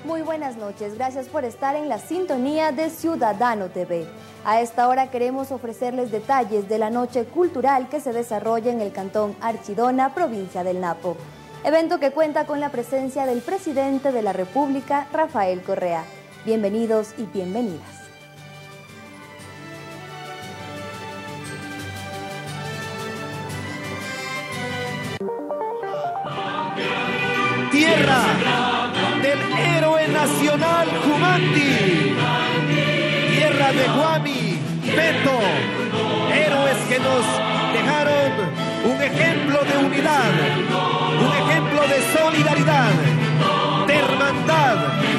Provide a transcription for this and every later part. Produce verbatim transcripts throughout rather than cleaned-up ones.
Muy buenas noches, gracias por estar en la sintonía de Ciudadano T V. A esta hora queremos ofrecerles detalles de la noche cultural que se desarrolla en el cantón Archidona, provincia del Napo. Evento que cuenta con la presencia del presidente de la República, Rafael Correa. Bienvenidos y bienvenidas. Tierra del héroe nacional Jumanti, tierra de Guami, Beto, héroes que nos dejaron un ejemplo de unidad, un ejemplo de solidaridad, de hermandad.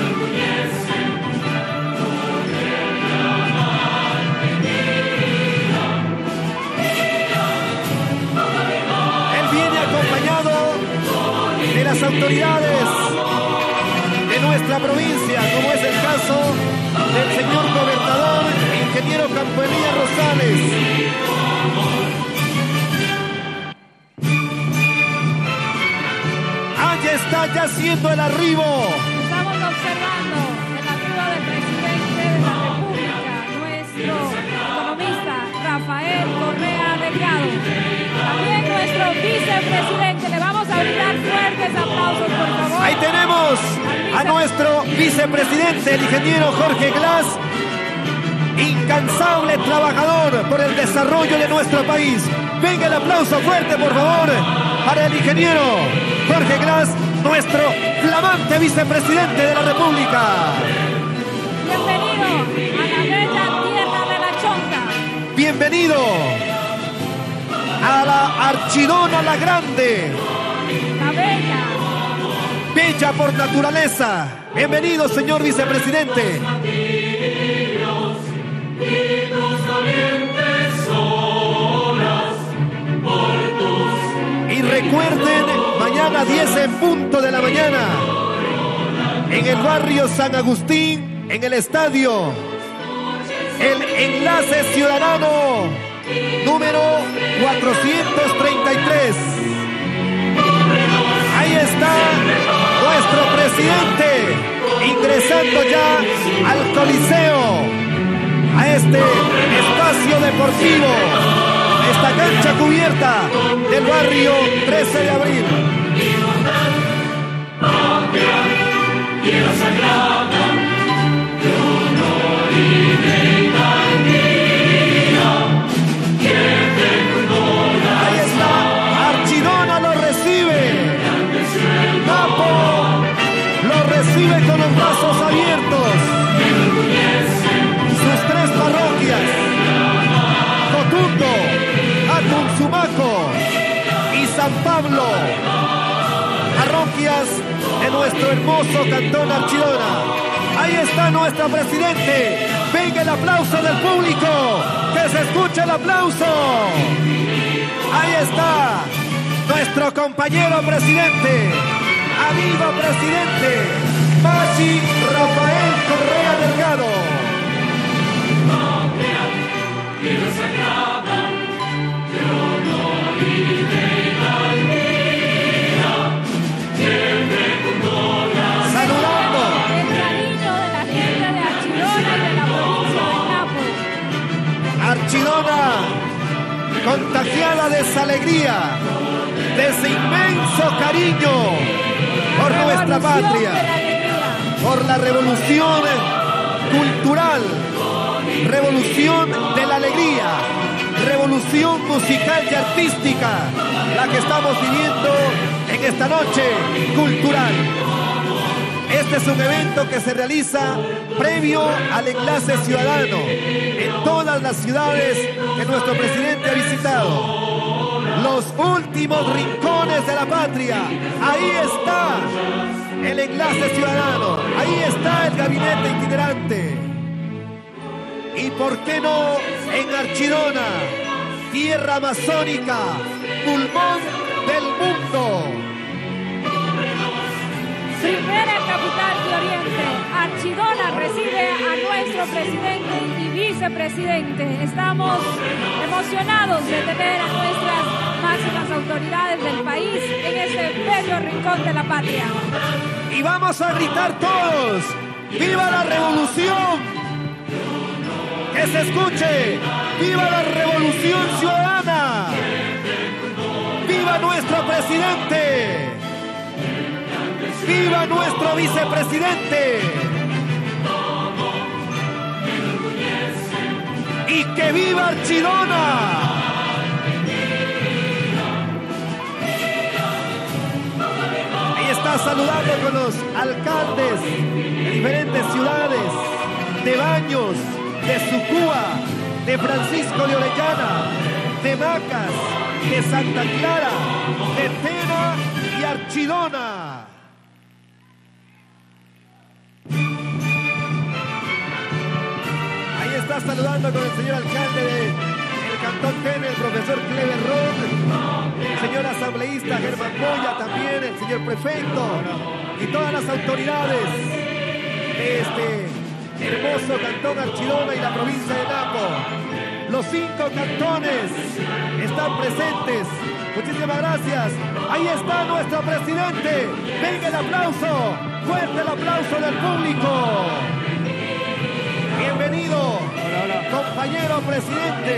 Él viene acompañado de las autoridades de nuestra provincia, como es el caso del señor gobernador, ingeniero Campanilla Rosales. Allá está ya haciendo el arribo. Estamos observando el arribo del presidente de la República, nuestro economista Rafael Correa Delgado. También nuestro vicepresidente. Le vamos a brindar fuertes aplausos, por favor. Ahí tenemos a nuestro vicepresidente, el ingeniero Jorge Glass, incansable trabajador por el desarrollo de nuestro país. Venga el aplauso fuerte, por favor, para el ingeniero Jorge Glass, nuestro flamante vicepresidente de la República. Bienvenido a la bella tierra de la Chonca. Bienvenido a la Archidona la Grande. La bella. Bella por naturaleza. Bienvenido, señor vicepresidente. Y recuerden, mañana diez en punto de la mañana, en el barrio San Agustín, en el estadio, el Enlace Ciudadano número cuatrocientos treinta y tres. Ahí está nuestro presidente ingresando ya al Coliseo, a este espacio deportivo, esta cancha cubierta del barrio trece de abril. Ahí está, Archidona lo recibe. Napo lo recibe con los brazos abiertos. Sus tres parroquias, Cotundo, Atunzumaco y San Pablo, parroquias de nuestro hermoso cantón Archidona. Ahí está nuestra presidente. Venga el aplauso del público, que se escuche el aplauso. Ahí está nuestro compañero presidente, amigo presidente, Machi Rafael Correa Delgado. Saludando El cariño de la gente de Archidona y de la provincia de Napo. Archidona, contagiada de esa alegría, de ese inmenso cariño por nuestra patria, por la revolución cultural, revolución de la alegría, revolución musical y artística, la que estamos viviendo en esta noche cultural. Este es un evento que se realiza previo al Enlace Ciudadano en todas las ciudades que nuestro presidente ha visitado. Los últimos rincones de la patria. Ahí está el Enlace Ciudadano. Ahí está el gabinete itinerante. Y por qué no en Archidona, tierra amazónica, pulmón del mundo. Primera capital de Oriente, Archidona recibe a nuestro presidente y vicepresidente. vicepresidente. Estamos emocionados de tener a nuestras máximas autoridades del país en este bello rincón de la patria. Y vamos a gritar todos: ¡viva la revolución! ¡Que se escuche! ¡Viva la revolución ciudadana! ¡Viva nuestro presidente! ¡Viva nuestro vicepresidente! ¡Y que viva Archidona! Ahí está saludando con los alcaldes de diferentes ciudades, de Baños, de Sucúa, de Francisco de Orellana, de Macas, de Santa Clara, de Tena y Archidona. Ahí está saludando con el señor alcalde del Cantón Tena, el profesor Clever Ron, el señor asambleísta Germán Moya, también el señor prefecto y todas las autoridades de este hermoso Cantón Archidona y la provincia de Napo. Los cinco cantones están presentes. Muchísimas gracias. Ahí está nuestro presidente. Venga el aplauso. Fuerte el aplauso del público. Bienvenido, hola, hola. Compañero presidente.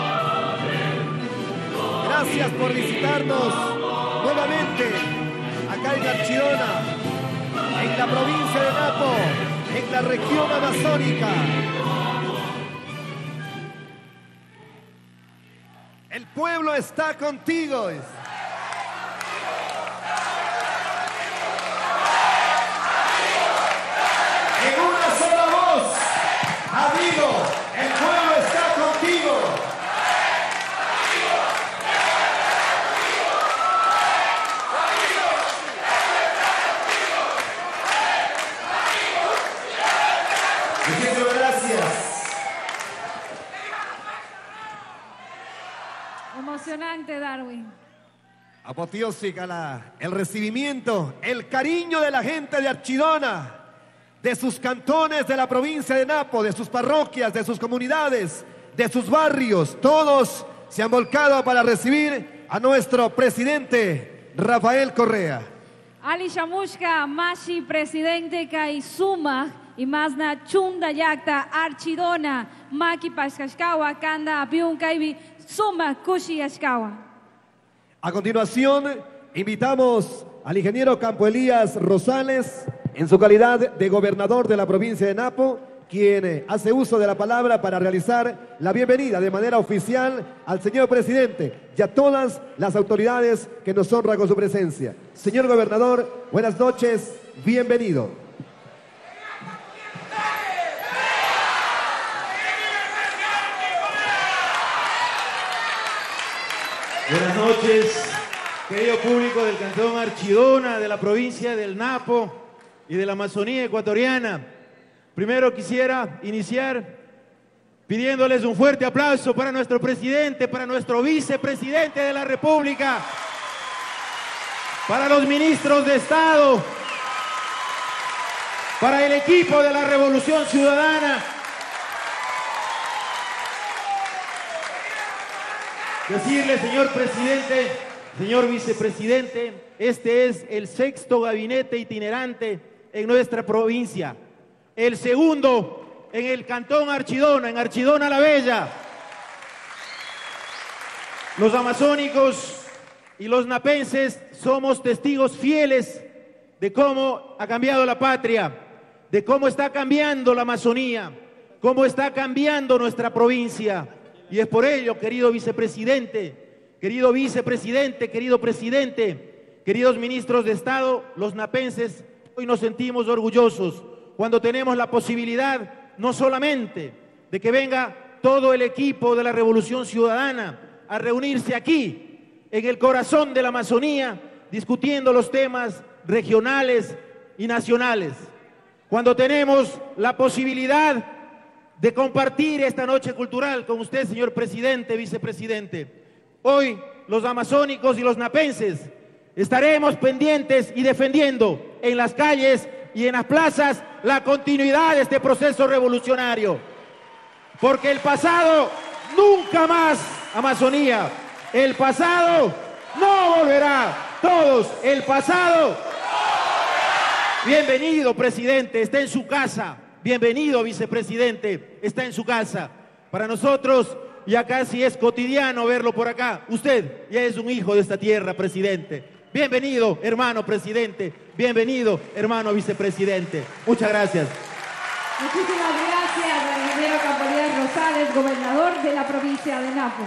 Gracias por visitarnos nuevamente acá en Archidona, en la provincia de Napo, en la región amazónica. El pueblo está contigo. En una sola voz, amigo, el pueblo está contigo. Muchísimas gracias. Emocionante, Darwin. Apoteósica la, el recibimiento, el cariño de la gente de Archidona, de sus cantones de la provincia de Napo, de sus parroquias, de sus comunidades, de sus barrios. Todos se han volcado para recibir a nuestro presidente Rafael Correa. Ali Shamushka, Mashi, presidente Kai Suma, y Masna Chunda Yakta, Archidona, Maki Pashkashkawa, Kanda, Apiun Kaibi, Suma Kushi Ashkawa. A continuación, invitamos al ingeniero Campo Elías Rosales, en su calidad de gobernador de la provincia de Napo, quien hace uso de la palabra para realizar la bienvenida de manera oficial al señor presidente y a todas las autoridades que nos honran con su presencia. Señor gobernador, buenas noches, bienvenido. Buenas noches, querido público del Cantón Archidona, de la provincia del Napo y de la Amazonía ecuatoriana. Primero quisiera iniciar pidiéndoles un fuerte aplauso para nuestro presidente, para nuestro vicepresidente de la República, para los ministros de Estado, para el equipo de la Revolución Ciudadana. Decirle, señor presidente, señor vicepresidente, este es el sexto gabinete itinerante en nuestra provincia, el segundo en el Cantón Archidona, en Archidona la Bella. Los amazónicos y los napenses somos testigos fieles de cómo ha cambiado la patria, de cómo está cambiando la Amazonía, cómo está cambiando nuestra provincia. Y es por ello, querido vicepresidente, querido vicepresidente, querido presidente, queridos ministros de Estado, los napenses hoy nos sentimos orgullosos cuando tenemos la posibilidad no solamente de que venga todo el equipo de la Revolución Ciudadana a reunirse aquí, en el corazón de la Amazonía, discutiendo los temas regionales y nacionales, cuando tenemos la posibilidad de compartir esta noche cultural con usted, señor presidente, vicepresidente. Hoy, los amazónicos y los napenses estaremos pendientes y defendiendo en las calles y en las plazas la continuidad de este proceso revolucionario. porque el pasado nunca más, Amazonía, el pasado no volverá. Todos, el pasado. Bienvenido, presidente, está en su casa. Bienvenido, vicepresidente, está en su casa. Para nosotros ya casi es cotidiano verlo por acá. Usted ya es un hijo de esta tierra, presidente. Bienvenido, hermano presidente. Bienvenido, hermano vicepresidente. Muchas gracias. Muchísimas gracias al ingeniero Campolias Rosales, gobernador de la provincia de Napo.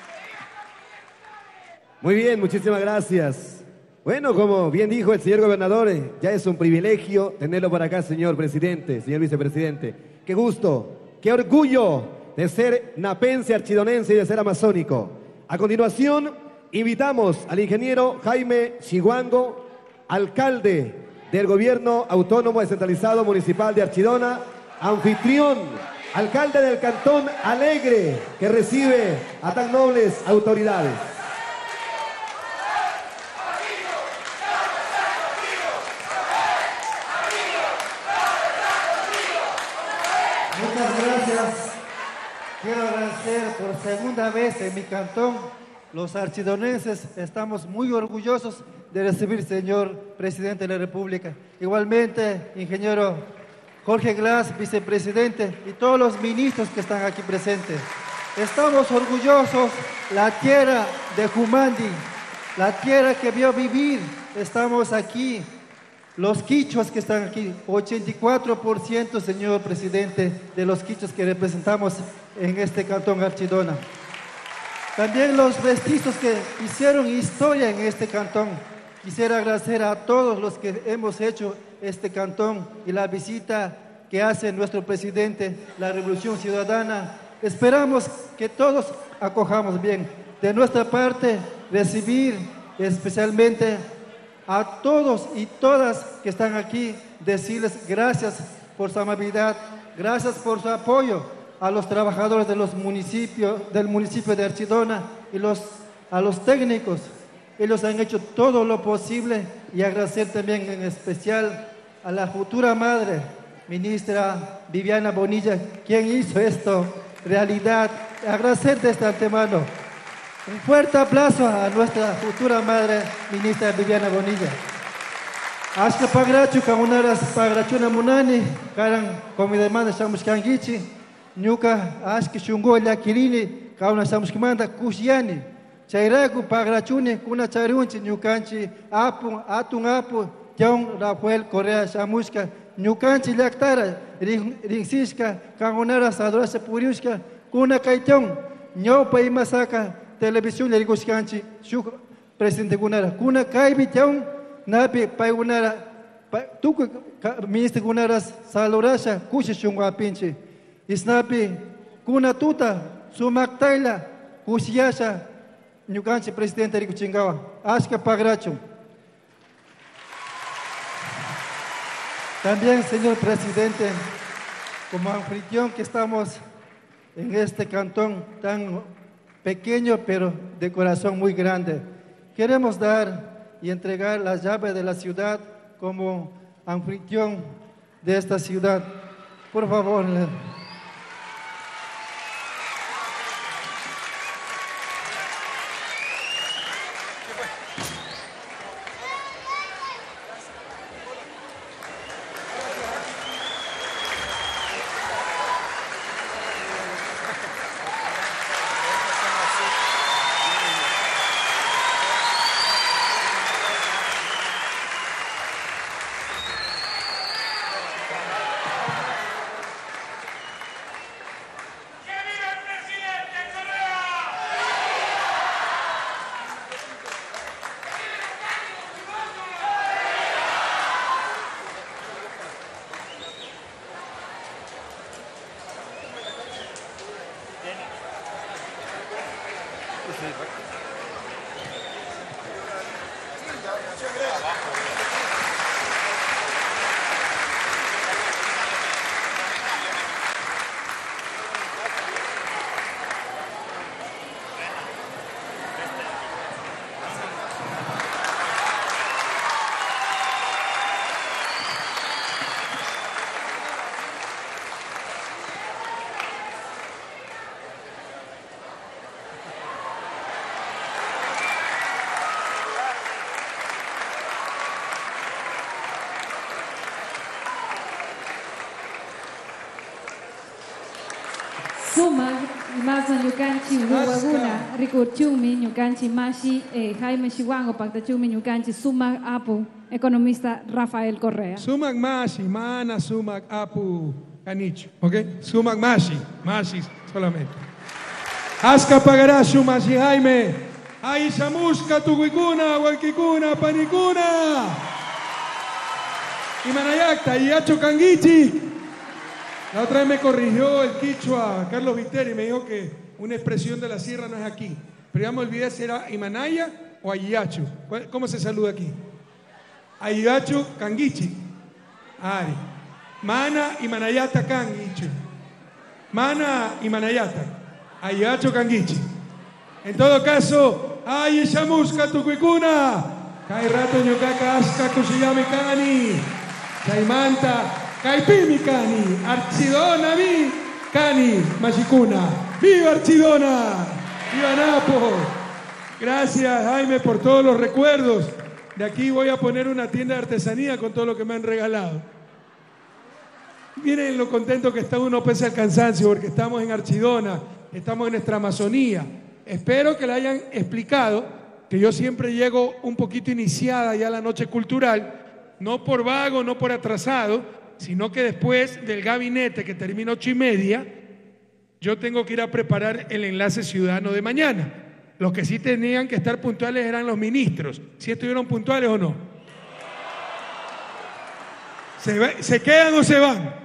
Muy bien, muchísimas gracias. Bueno, como bien dijo el señor gobernador, eh, ya es un privilegio tenerlo por acá, señor presidente, señor vicepresidente. Qué gusto, qué orgullo de ser napense, archidonense y de ser amazónico. A continuación, invitamos al ingeniero Jaime Chihuango, alcalde del Gobierno Autónomo Descentralizado Municipal de Archidona, anfitrión, alcalde del Cantón Alegre, que recibe a tan nobles autoridades. Muchas gracias. Quiero agradecer por segunda vez en mi cantón. Los archidonenses estamos muy orgullosos de recibir, señor presidente de la República. Igualmente, ingeniero Jorge Glass, vicepresidente, y todos los ministros que están aquí presentes. Estamos orgullosos, la tierra de Jumandi, la tierra que vio vivir. Estamos aquí. Los quichuas que están aquí, ochenta y cuatro por ciento, señor presidente, de los quichuas que representamos en este cantón Archidona. También los mestizos que hicieron historia en este cantón. Quisiera agradecer a todos los que hemos hecho este cantón y la visita que hace nuestro presidente, la Revolución Ciudadana. Esperamos que todos acojamos bien. De nuestra parte, recibir especialmente a todos y todas que están aquí, decirles gracias por su amabilidad, gracias por su apoyo a los trabajadores de los municipios, del municipio de Archidona y los, a los técnicos. Ellos han hecho todo lo posible, y agradecer también en especial a la futura madre, ministra Viviana Bonilla, quien hizo esto realidad. Agradecer desde antemano. Un fuerte aplauso a nuestra futura madre, ministra Viviana Bonilla. Ashka pagrachu kamunaras pagrachuna munani, karan comidemanda shamushkangichi, ñuka ashka shungo llakirini, kauna shamushkimanda kushiani. Chairaku pagrachuni kuna charunchi ñukanchi apu, atun apu, John Rafael Correa shamushka, ñukanchi llaktara, rinsishka, kamunaras adorasha puriushka, kuna kaitón, ñopa imasaka, televisión le digo scanchi su presidente gunara kuna kaibi tiaun napi pai gunara tu ministro gunaras salurasha kushi shunga pinchi isnapi kuna tuta sumaktaila kushiyasha ñukanchi presidente rico chingawa ashka pagracho. También, señor presidente, como anfitrión que estamos en este cantón tan pequeño pero de corazón muy grande, queremos dar y entregar las llaves de la ciudad como anfitrión de esta ciudad. Por favor. Suma, Mason Yukanchi, Luwaguna, Rikurchumi, Yukanchi Mashi, eh, Jaime Chihuango, Pactachumi, Yukanchi, Sumac Apu, economista Rafael Correa. Sumac Mashi, Mana Sumac Apu, Canicho, ¿ok? Sumac Mashi, Mashi solamente. Aska Pagarachu, Mashi Jaime, Aisha Musca, Tuguicuna, Huanquicuna, Panicuna, y Manayacta, y Acho Canguichi. La otra vez me corrigió el quichua Carlos Viteri y me dijo que una expresión de la sierra no es aquí. Pero ya me olvidé si era Imanaya o Ayiachu. ¿Cómo se saluda aquí? Ayiachu Canguichi. Ari. Mana y Manayata Canguichi. Mana y Manayata. Ayiachu Canguichi. En todo caso, ay Shamuska Tucuicuna. Kai rato ñocaca asca cuchillame cani. Chaimanta. Caipimi Cani, Archidona mi Cani, Machicuna. ¡Viva Archidona! ¡Viva Napo! Gracias, Jaime, por todos los recuerdos. De aquí voy a poner una tienda de artesanía con todo lo que me han regalado. Miren lo contento que está uno pese al cansancio, porque estamos en Archidona, estamos en nuestra Amazonía. Espero que le hayan explicado que yo siempre llego un poquito iniciada ya a la noche cultural, no por vago, no por atrasado, sino que después del gabinete que termina ocho y media, yo tengo que ir a preparar el enlace ciudadano de mañana. Los que sí tenían que estar puntuales eran los ministros. ¿Sí estuvieron puntuales o no? ¿Se, va, ¿se quedan o se van?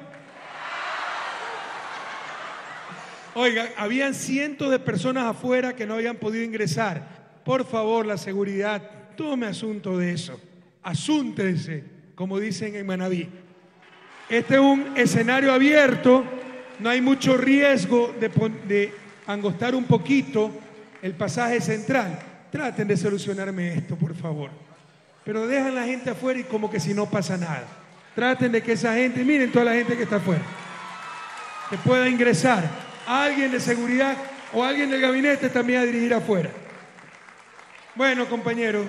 Oigan, habían cientos de personas afuera que no habían podido ingresar. Por favor, la seguridad, tome asunto de eso. Asúntense, como dicen en Manabí. Este es un escenario abierto, no hay mucho riesgo de, de angostar un poquito el pasaje central. Traten de solucionarme esto, por favor. Pero dejan la gente afuera y como que si no pasa nada. Traten de que esa gente, miren toda la gente que está afuera, que pueda ingresar. Alguien de seguridad o alguien del gabinete también a dirigir afuera. Bueno, compañeros,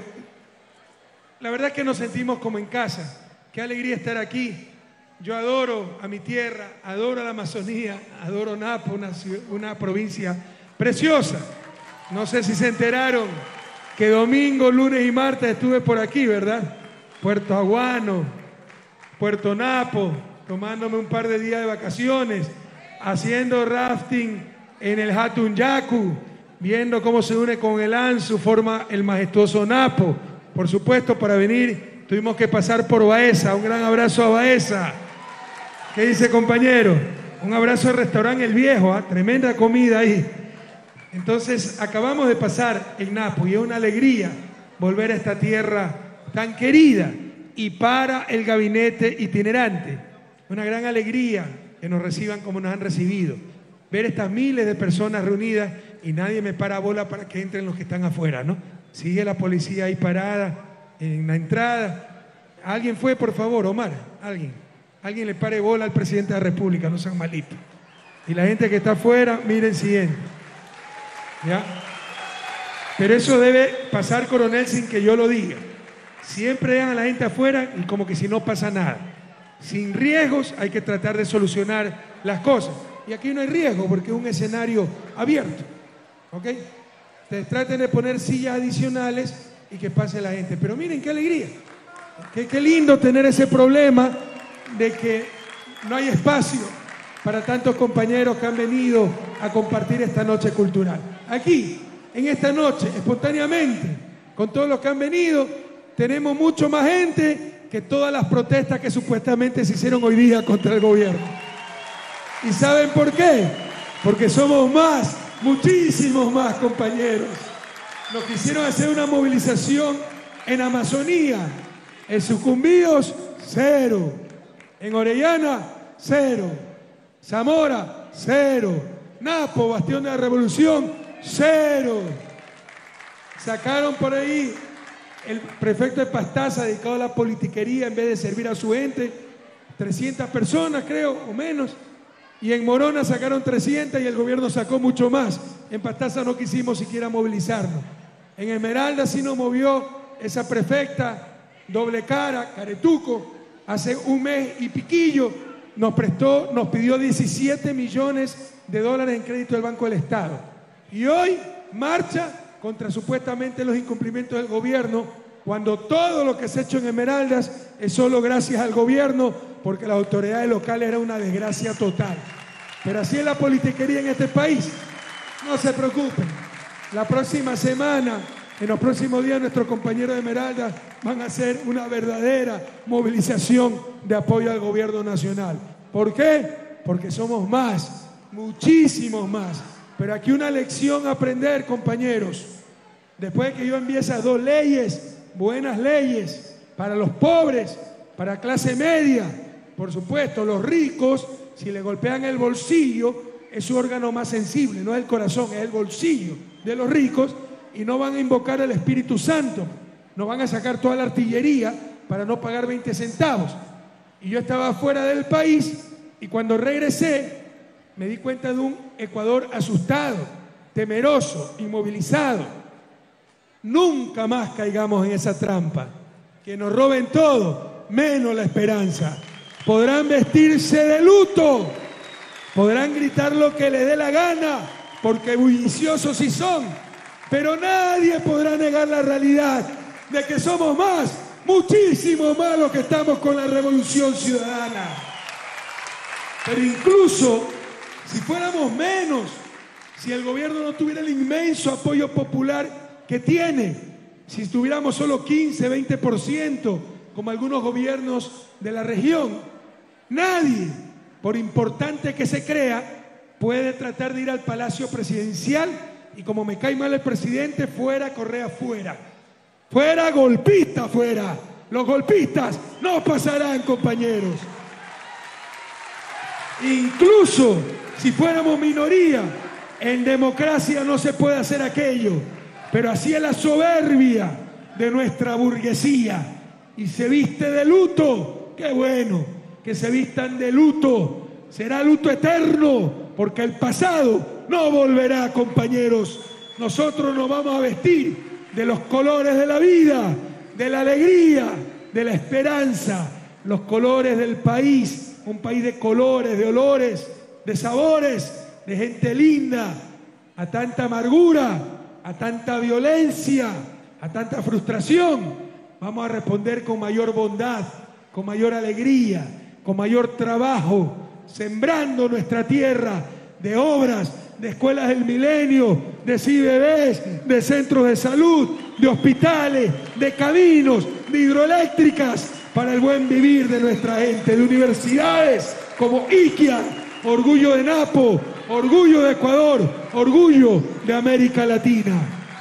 la verdad es que nos sentimos como en casa. Qué alegría estar aquí. Yo adoro a mi tierra, adoro a la Amazonía, adoro Napo, una, una provincia preciosa. No sé si se enteraron que domingo, lunes y martes estuve por aquí, ¿verdad? Puerto Aguano, Puerto Napo, tomándome un par de días de vacaciones, haciendo rafting en el Hatunyaku, viendo cómo se une con el Anzu, forma el majestuoso Napo. Por supuesto, para venir tuvimos que pasar por Baeza. Un gran abrazo a Baeza. ¿Qué dice, compañero? Un abrazo al restaurante El Viejo, ¿eh? Tremenda comida ahí. Entonces, acabamos de pasar en Napo y es una alegría volver a esta tierra tan querida y para el gabinete itinerante. Una gran alegría que nos reciban como nos han recibido. Ver estas miles de personas reunidas y nadie me para bola para que entren los que están afuera, ¿no? Sigue la policía ahí parada en la entrada. ¿Alguien fue, por favor, Omar? ¿Alguien? Alguien le pare bola al presidente de la República, no sean malitos. Y la gente que está afuera, miren siguiente. ¿Ya? Pero eso debe pasar, coronel, sin que yo lo diga. Siempre dejan a la gente afuera y como que si no pasa nada. Sin riesgos hay que tratar de solucionar las cosas. Y aquí no hay riesgo porque es un escenario abierto. ¿Ok? Ustedes traten de poner sillas adicionales y que pase la gente. Pero miren qué alegría. Qué, qué lindo tener ese problema de que no hay espacio para tantos compañeros que han venido a compartir esta noche cultural. Aquí, en esta noche, espontáneamente, con todos los que han venido, tenemos mucho más gente que todas las protestas que supuestamente se hicieron hoy día contra el gobierno. ¿Y saben por qué? Porque somos más, muchísimos más, compañeros. Nos quisieron hacer una movilización en Amazonía, en Sucumbíos, cero. En Orellana, cero. Zamora, cero. Napo, Bastión de la Revolución, cero. Sacaron por ahí el prefecto de Pastaza dedicado a la politiquería en vez de servir a su gente, trescientas personas creo, o menos. Y en Morona sacaron trescientas y el gobierno sacó mucho más. En Pastaza no quisimos siquiera movilizarnos. En Esmeralda sí nos movió esa prefecta, doble cara, Caretuco, hace un mes y piquillo, nos prestó, nos pidió diecisiete millones de dólares en crédito del Banco del Estado. Y hoy marcha contra supuestamente los incumplimientos del gobierno, cuando todo lo que se ha hecho en Esmeraldas es solo gracias al gobierno, porque las autoridades locales era una desgracia total. Pero así es la politiquería en este país. No se preocupen. La próxima semana, en los próximos días, nuestros compañeros de Esmeraldas van a hacer una verdadera movilización de apoyo al gobierno nacional. ¿Por qué? Porque somos más, muchísimos más. Pero aquí una lección a aprender, compañeros. Después de que yo envíe esas dos leyes, buenas leyes, para los pobres, para clase media, por supuesto, los ricos, si le golpean el bolsillo, es su órgano más sensible, no es el corazón, es el bolsillo de los ricos, y no van a invocar al Espíritu Santo, no van a sacar toda la artillería para no pagar veinte centavos. Y yo estaba fuera del país, y cuando regresé, me di cuenta de un Ecuador asustado, temeroso, inmovilizado. Nunca más caigamos en esa trampa. Que nos roben todo, menos la esperanza. Podrán vestirse de luto, podrán gritar lo que les dé la gana, porque bulliciosos sí son, pero nadie podrá negar la realidad de que somos más, muchísimo más los que estamos con la revolución ciudadana. Pero incluso si fuéramos menos, si el gobierno no tuviera el inmenso apoyo popular que tiene, si tuviéramos solo quince, veinte por ciento, como algunos gobiernos de la región, nadie, por importante que se crea, puede tratar de ir al Palacio Presidencial y, como me cae mal el presidente, fuera Correa, fuera. Fuera golpista, fuera. Los golpistas no pasarán, compañeros. Incluso si fuéramos minoría, en democracia no se puede hacer aquello, pero así es la soberbia de nuestra burguesía. Y se viste de luto, qué bueno, que se vistan de luto, será luto eterno, porque el pasado no volverá, compañeros. Nosotros nos vamos a vestir de los colores de la vida, de la alegría, de la esperanza, los colores del país, un país de colores, de olores, de sabores, de gente linda. A tanta amargura, a tanta violencia, a tanta frustración, vamos a responder con mayor bondad, con mayor alegría, con mayor trabajo, sembrando nuestra tierra de obras, de escuelas del milenio, de C I B Bs, de centros de salud, de hospitales, de caminos, de hidroeléctricas, para el buen vivir de nuestra gente, de universidades como Iquia, orgullo de Napo, orgullo de Ecuador, orgullo de América Latina.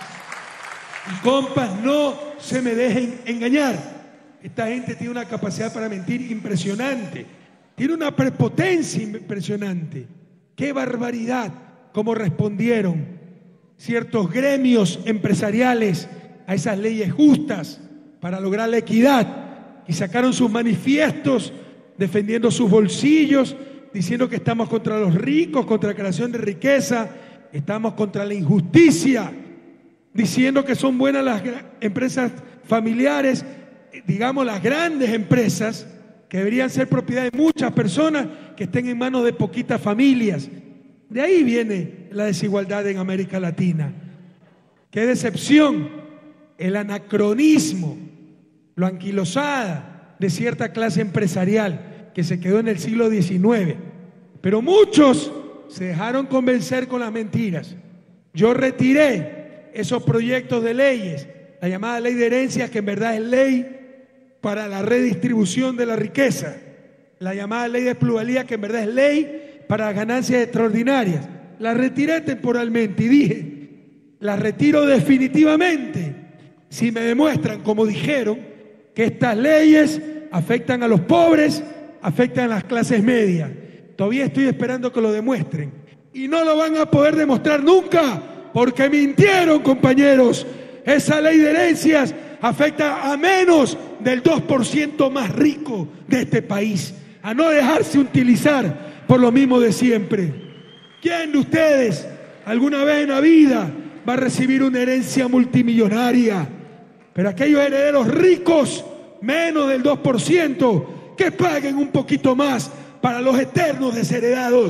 Y compas, no se me dejen engañar. Esta gente tiene una capacidad para mentir impresionante, tiene una prepotencia impresionante. ¡Qué barbaridad! Cómo respondieron ciertos gremios empresariales a esas leyes justas para lograr la equidad, y sacaron sus manifiestos defendiendo sus bolsillos, diciendo que estamos contra los ricos, contra la creación de riqueza, estamos contra la injusticia, diciendo que son buenas las empresas familiares, digamos las grandes empresas, que deberían ser propiedad de muchas personas, que estén en manos de poquitas familias. De ahí viene la desigualdad en América Latina. ¡Qué decepción! El anacronismo, lo anquilosada de cierta clase empresarial que se quedó en el siglo diecinueve. Pero muchos se dejaron convencer con las mentiras. Yo retiré esos proyectos de leyes, la llamada ley de herencias, que en verdad es ley para la redistribución de la riqueza, la llamada ley de plusvalía, que en verdad es ley para las ganancias extraordinarias. La retiré temporalmente y dije, la retiro definitivamente si me demuestran, como dijeron, que estas leyes afectan a los pobres, afectan a las clases medias. Todavía estoy esperando que lo demuestren. Y no lo van a poder demostrar nunca, porque mintieron, compañeros. Esa ley de herencias afecta a menos del dos por ciento más rico de este país, a no dejarse utilizar por lo mismo de siempre. ¿Quién de ustedes alguna vez en la vida va a recibir una herencia multimillonaria? Pero aquellos herederos ricos, menos del dos por ciento, que paguen un poquito más para los eternos desheredados.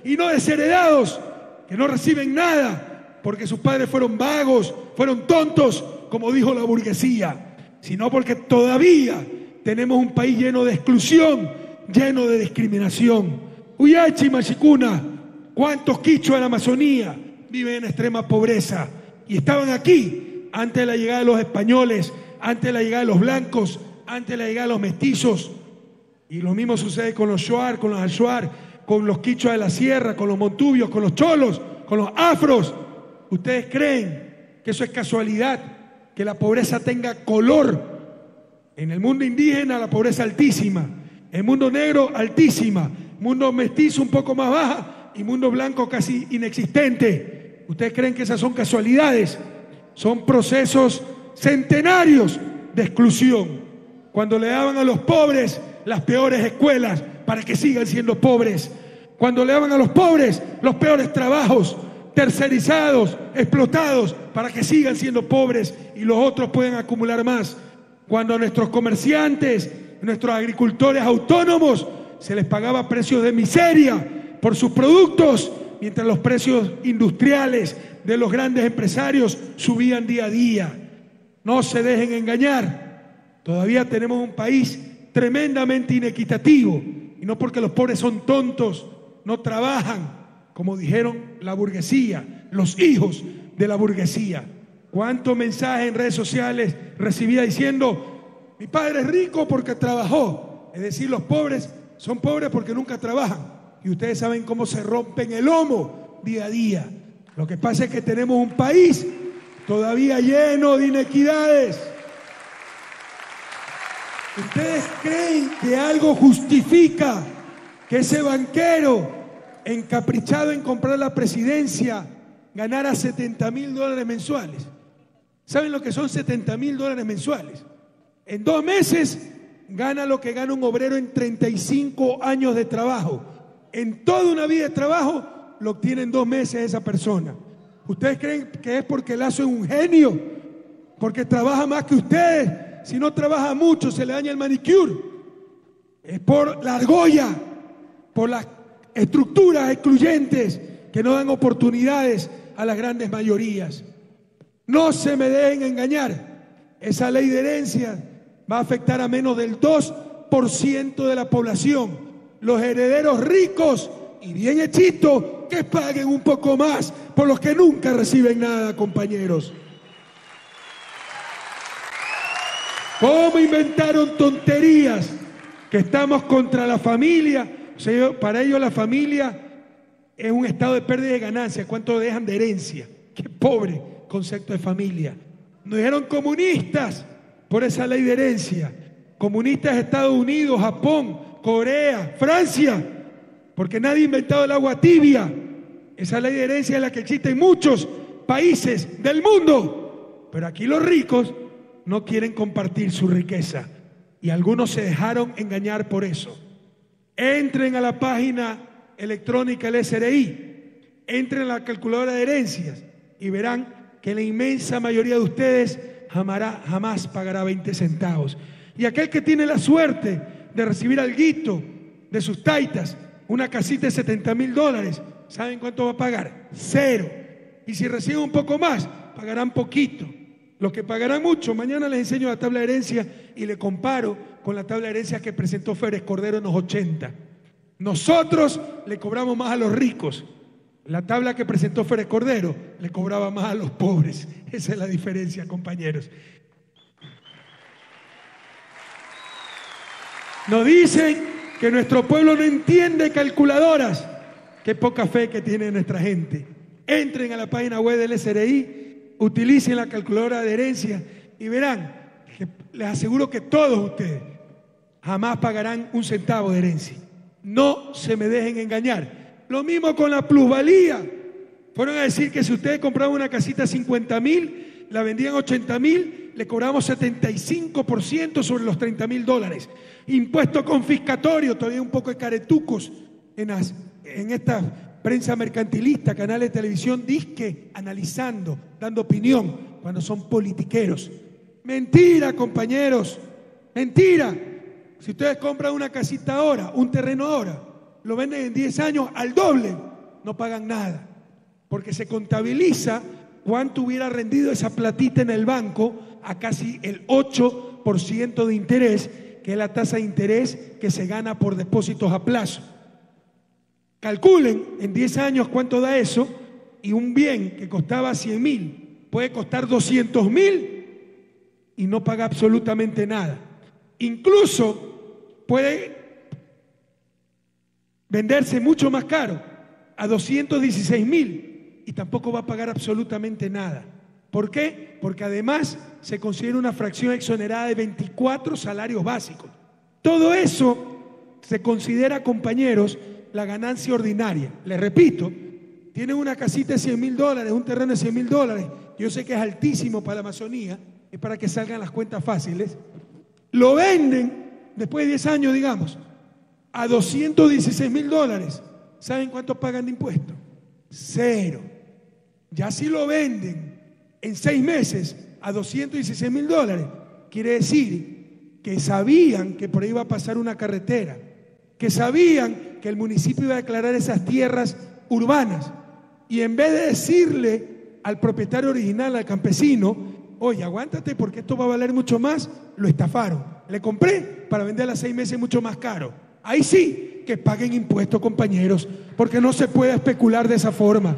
y no desheredados, que no reciben nada porque sus padres fueron vagos, fueron tontos, como dijo la burguesía, sino porque todavía tenemos un país lleno de exclusión, lleno de discriminación. Uyachi Machicuna, ¿cuántos quichos de la Amazonía viven en extrema pobreza? Y estaban aquí antes de la llegada de los españoles, antes de la llegada de los blancos, antes de la llegada de los mestizos. Y lo mismo sucede con los shuar, con los ashuar, con los quichos de la sierra, con los montubios, con los cholos, con los afros. ¿Ustedes creen que eso es casualidad? Que la pobreza tenga color. En el mundo indígena la pobreza altísima, en el mundo negro altísima, mundo mestizo un poco más baja y mundo blanco casi inexistente. ¿Ustedes creen que esas son casualidades? Son procesos centenarios de exclusión. Cuando le daban a los pobres las peores escuelas para que sigan siendo pobres, cuando le daban a los pobres los peores trabajos, tercerizados, explotados, para que sigan siendo pobres y los otros puedan acumular más. Cuando a nuestros comerciantes, nuestros agricultores autónomos, se les pagaba precios de miseria por sus productos, mientras los precios industriales de los grandes empresarios subían día a día. No se dejen engañar. Todavía tenemos un país tremendamente inequitativo, y no porque los pobres son tontos, no trabajan, como dijeron la burguesía, los hijos de la burguesía. ¿Cuántos mensajes en redes sociales recibía diciendo: mi padre es rico porque trabajó? Es decir, los pobres son pobres porque nunca trabajan. Y ustedes saben cómo se rompen el lomo día a día. Lo que pasa es que tenemos un país todavía lleno de inequidades. ¿Ustedes creen que algo justifica que ese banquero encaprichado en comprar la presidencia ganara setenta mil dólares mensuales? ¿Saben lo que son setenta mil dólares mensuales? En dos meses gana lo que gana un obrero en treinta y cinco años de trabajo. En toda una vida de trabajo lo obtiene en dos meses esa persona. ¿Ustedes creen que es porque Lazo es un genio? Porque trabaja más que ustedes. Si no trabaja mucho se le daña el manicure. Es por la argolla, por las estructuras excluyentes que no dan oportunidades a las grandes mayorías. No se me dejen engañar. Esa ley de herencia va a afectar a menos del dos por ciento de la población. Los herederos ricos y bien hechitos que paguen un poco más por los que nunca reciben nada, compañeros. ¿Cómo inventaron tonterías? Que estamos contra la familia. O sea, para ellos la familia es un estado de pérdida de ganancia. ¿Cuánto dejan de herencia? Qué pobre concepto de familia. Nos dijeron comunistas por esa ley de herencia. Comunistas de Estados Unidos, Japón, Corea, Francia, porque nadie ha inventado el agua tibia. Esa ley de herencia es la que existe en muchos países del mundo. Pero aquí los ricos no quieren compartir su riqueza y algunos se dejaron engañar por eso. Entren a la página electrónica del S R I, entren a la calculadora de herencias y verán que la inmensa mayoría de ustedes jamás, jamás pagará veinte centavos. Y aquel que tiene la suerte de recibir alguito de sus taitas, una casita de setenta mil dólares, ¿saben cuánto va a pagar? Cero. Y si reciben un poco más, pagarán poquito. Los que pagarán mucho, mañana les enseño la tabla de herencia y le comparo con la tabla de herencia que presentó Férez Cordero en los ochenta. Nosotros le cobramos más a los ricos. La tabla que presentó Férez Cordero le cobraba más a los pobres. Esa es la diferencia, compañeros. Nos dicen que nuestro pueblo no entiende calculadoras. Qué poca fe que tiene nuestra gente. Entren a la página web del S R I, utilicen la calculadora de herencia y verán que les aseguro que todos ustedes jamás pagarán un centavo de herencia. No se me dejen engañar. Lo mismo con la plusvalía. Fueron a decir que si ustedes compraban una casita a cincuenta mil, la vendían a ochenta mil, le cobramos setenta y cinco por ciento sobre los treinta mil dólares. Impuesto confiscatorio, todavía un poco de caretucos en, las, en esta prensa mercantilista, canales de televisión, disque analizando, dando opinión, cuando son politiqueros. Mentira, compañeros, mentira. Si ustedes compran una casita ahora, un terreno ahora, lo venden en diez años al doble no pagan nada, porque se contabiliza cuánto hubiera rendido esa platita en el banco a casi el ocho por ciento de interés, que es la tasa de interés que se gana por depósitos a plazo. Calculen en diez años cuánto da eso, y un bien que costaba cien mil puede costar doscientos mil y no paga absolutamente nada. Incluso puede venderse mucho más caro, a doscientos dieciséis mil, y tampoco va a pagar absolutamente nada. ¿Por qué? Porque además se considera una fracción exonerada de veinticuatro salarios básicos. Todo eso se considera, compañeros, la ganancia ordinaria. Les repito, tienen una casita de cien mil dólares, un terreno de cien mil dólares, yo sé que es altísimo para la Amazonía, es para que salgan las cuentas fáciles, lo venden después de diez años, digamos, a doscientos dieciséis mil dólares. ¿Saben cuánto pagan de impuestos? Cero. Ya si lo venden en seis meses a doscientos dieciséis mil dólares, quiere decir que sabían que por ahí iba a pasar una carretera, que sabían que el municipio iba a declarar esas tierras urbanas, y en vez de decirle al propietario original, al campesino, oye, aguántate porque esto va a valer mucho más, lo estafaron. Le compré para venderla a seis meses mucho más caro. Ahí sí que paguen impuestos, compañeros, porque no se puede especular de esa forma.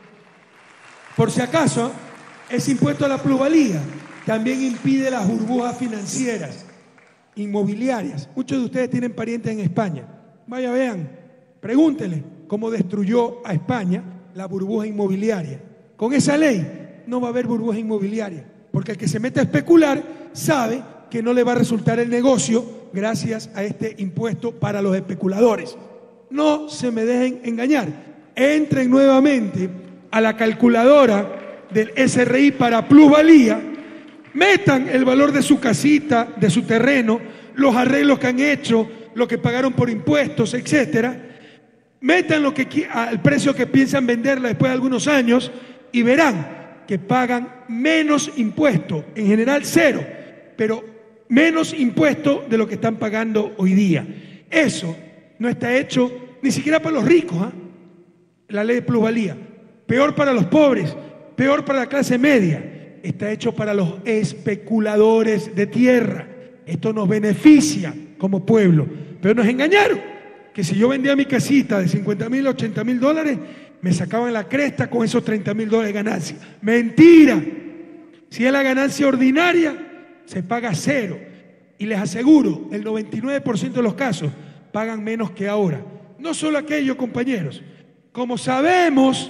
Por si acaso, ese impuesto a la plusvalía también impide las burbujas financieras, inmobiliarias. Muchos de ustedes tienen parientes en España. Vaya, vean, pregúntenle cómo destruyó a España la burbuja inmobiliaria. Con esa ley no va a haber burbuja inmobiliaria, porque el que se mete a especular sabe que no le va a resultar el negocio gracias a este impuesto para los especuladores. No se me dejen engañar. Entren nuevamente a la calculadora del S R I para plusvalía, metan el valor de su casita, de su terreno, los arreglos que han hecho, lo que pagaron por impuestos, etcétera. Metan lo que, al precio que piensan venderla después de algunos años y verán que pagan menos impuestos, en general cero, pero menos impuestos de lo que están pagando hoy día. Eso no está hecho ni siquiera para los ricos, ¿eh? La ley de plusvalía. Peor para los pobres, peor para la clase media. Está hecho para los especuladores de tierra. Esto nos beneficia como pueblo, pero nos engañaron, que si yo vendía mi casita de cincuenta mil, ochenta mil dólares, me sacaban la cresta con esos treinta mil dólares de ganancia. Mentira. Si es la ganancia ordinaria, se paga cero. Y les aseguro, el noventa y nueve por ciento de los casos pagan menos que ahora. No solo aquello, compañeros. Como sabemos,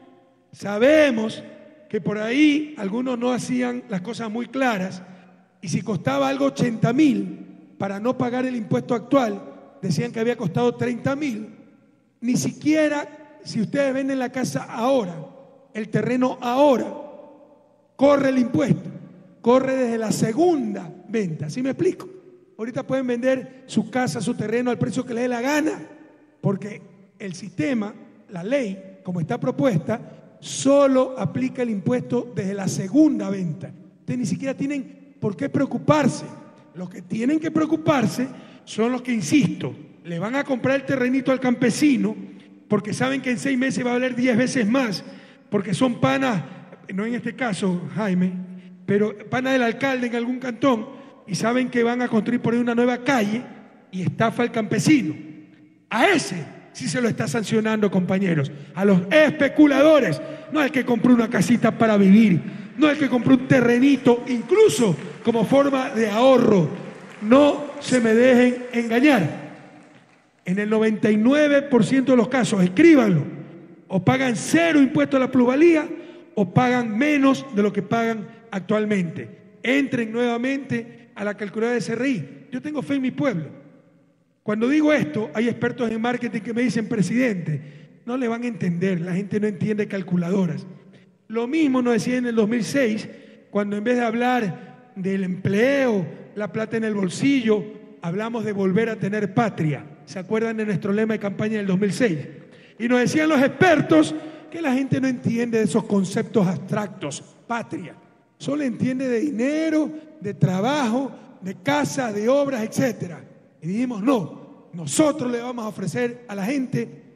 sabemos que por ahí algunos no hacían las cosas muy claras, y si costaba algo ochenta mil para no pagar el impuesto actual, decían que había costado treinta mil. Ni siquiera, si ustedes venden la casa ahora, el terreno ahora, corre el impuesto, corre desde la segunda venta. ¿Sí me explico? Ahorita pueden vender su casa, su terreno al precio que les dé la gana, porque el sistema, la ley, como está propuesta, solo aplica el impuesto desde la segunda venta. Ustedes ni siquiera tienen por qué preocuparse. Los que tienen que preocuparse son los que, insisto, le van a comprar el terrenito al campesino porque saben que en seis meses va a valer diez veces más, porque son panas, no en este caso, Jaime, pero panas del alcalde en algún cantón, y saben que van a construir por ahí una nueva calle y estafa al campesino. A ese sí se lo está sancionando, compañeros. A los especuladores, no al que compró una casita para vivir, no al que compró un terrenito, incluso como forma de ahorro. No se me dejen engañar. En el noventa y nueve por ciento de los casos, escríbanlo, o pagan cero impuesto a la plusvalía o pagan menos de lo que pagan actualmente. Entren nuevamente a la calculadora de S R I. Yo tengo fe en mi pueblo. Cuando digo esto, hay expertos en marketing que me dicen, presidente, no le van a entender, la gente no entiende calculadoras. Lo mismo nos decían en el dos mil seis, cuando en vez de hablar del empleo, la plata en el bolsillo, hablamos de volver a tener patria. ¿Se acuerdan de nuestro lema de campaña del dos mil seis? Y nos decían los expertos que la gente no entiende de esos conceptos abstractos. Patria. Solo entiende de dinero, de trabajo, de casa, de obras, etcétera. Y dijimos, no, nosotros le vamos a ofrecer a la gente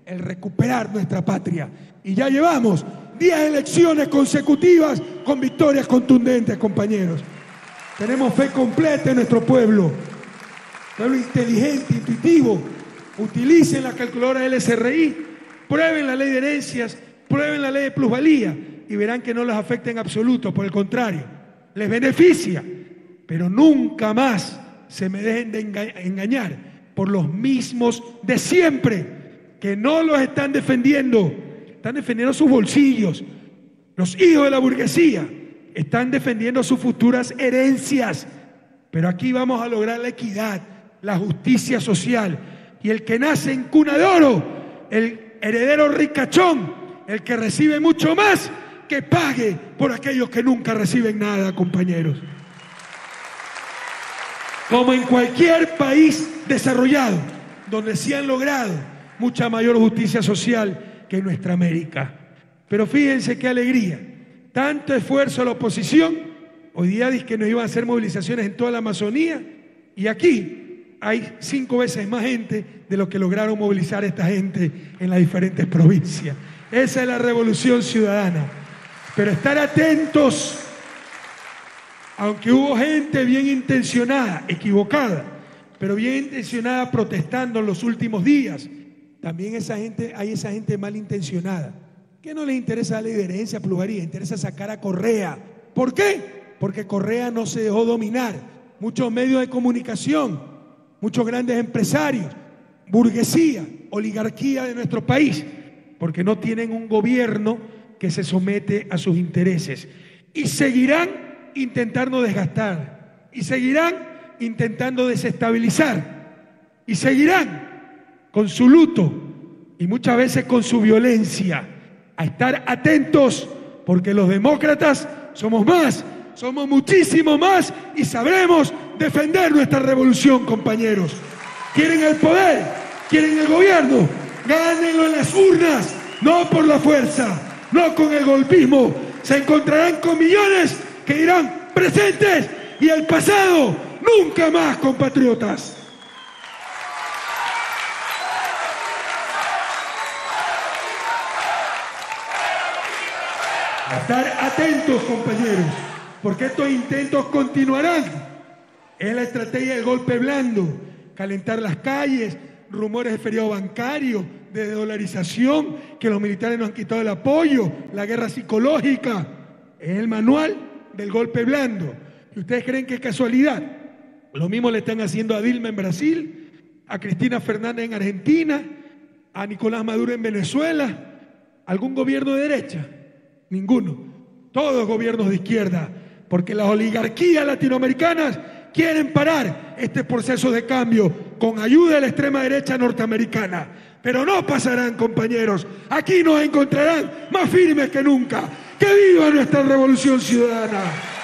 el recuperar nuestra patria. Y ya llevamos diez elecciones consecutivas con victorias contundentes, compañeros. Tenemos fe completa en nuestro pueblo. Pueblo inteligente, intuitivo. Utilicen la calculadora L S R I, prueben la ley de herencias, prueben la ley de plusvalía y verán que no les afecta en absoluto, por el contrario, les beneficia. Pero nunca más se me dejen de enga- engañar por los mismos de siempre, que no los están defendiendo, están defendiendo sus bolsillos. Los hijos de la burguesía están defendiendo sus futuras herencias. Pero aquí vamos a lograr la equidad, la justicia social. Y el que nace en cuna de oro, el heredero ricachón, el que recibe mucho más, que pague por aquellos que nunca reciben nada, compañeros. Como en cualquier país desarrollado, donde se han logrado mucha mayor justicia social que en nuestra América. Pero fíjense qué alegría, tanto esfuerzo a la oposición, hoy día dice que nos iban a hacer movilizaciones en toda la Amazonía, y aquí hay cinco veces más gente de lo que lograron movilizar esta gente en las diferentes provincias. Esa es la revolución ciudadana. Pero estar atentos, aunque hubo gente bien intencionada, equivocada, pero bien intencionada protestando en los últimos días, también esa gente, hay esa gente malintencionada, que no les interesa la ley de herencia, plusvalía, interesa sacar a Correa. ¿Por qué? Porque Correa no se dejó dominar. Muchos medios de comunicación, muchos grandes empresarios, burguesía, oligarquía de nuestro país, porque no tienen un gobierno que se somete a sus intereses. Y seguirán intentando desgastar, y seguirán intentando desestabilizar, y seguirán con su luto y muchas veces con su violencia. A estar atentos, porque los demócratas somos más, somos muchísimo más y sabremos defender nuestra revolución, compañeros. ¿Quieren el poder? ¿Quieren el gobierno? Gánenlo en las urnas, no por la fuerza, no con el golpismo. Se encontrarán con millones que dirán presentes y el pasado nunca más, compatriotas. A estar atentos, compañeros, porque estos intentos continuarán. Es la estrategia del golpe blando, calentar las calles, rumores de feriado bancario, de dolarización, que los militares nos han quitado el apoyo, la guerra psicológica. Es el manual del golpe blando. ¿Y ustedes creen que es casualidad? Lo mismo le están haciendo a Dilma en Brasil, a Cristina Fernández en Argentina, a Nicolás Maduro en Venezuela. ¿Algún gobierno de derecha? Ninguno. Todos gobiernos de izquierda, porque las oligarquías latinoamericanas quieren parar este proceso de cambio con ayuda de la extrema derecha norteamericana. Pero no pasarán, compañeros. Aquí nos encontrarán más firmes que nunca. ¡Que viva nuestra revolución ciudadana!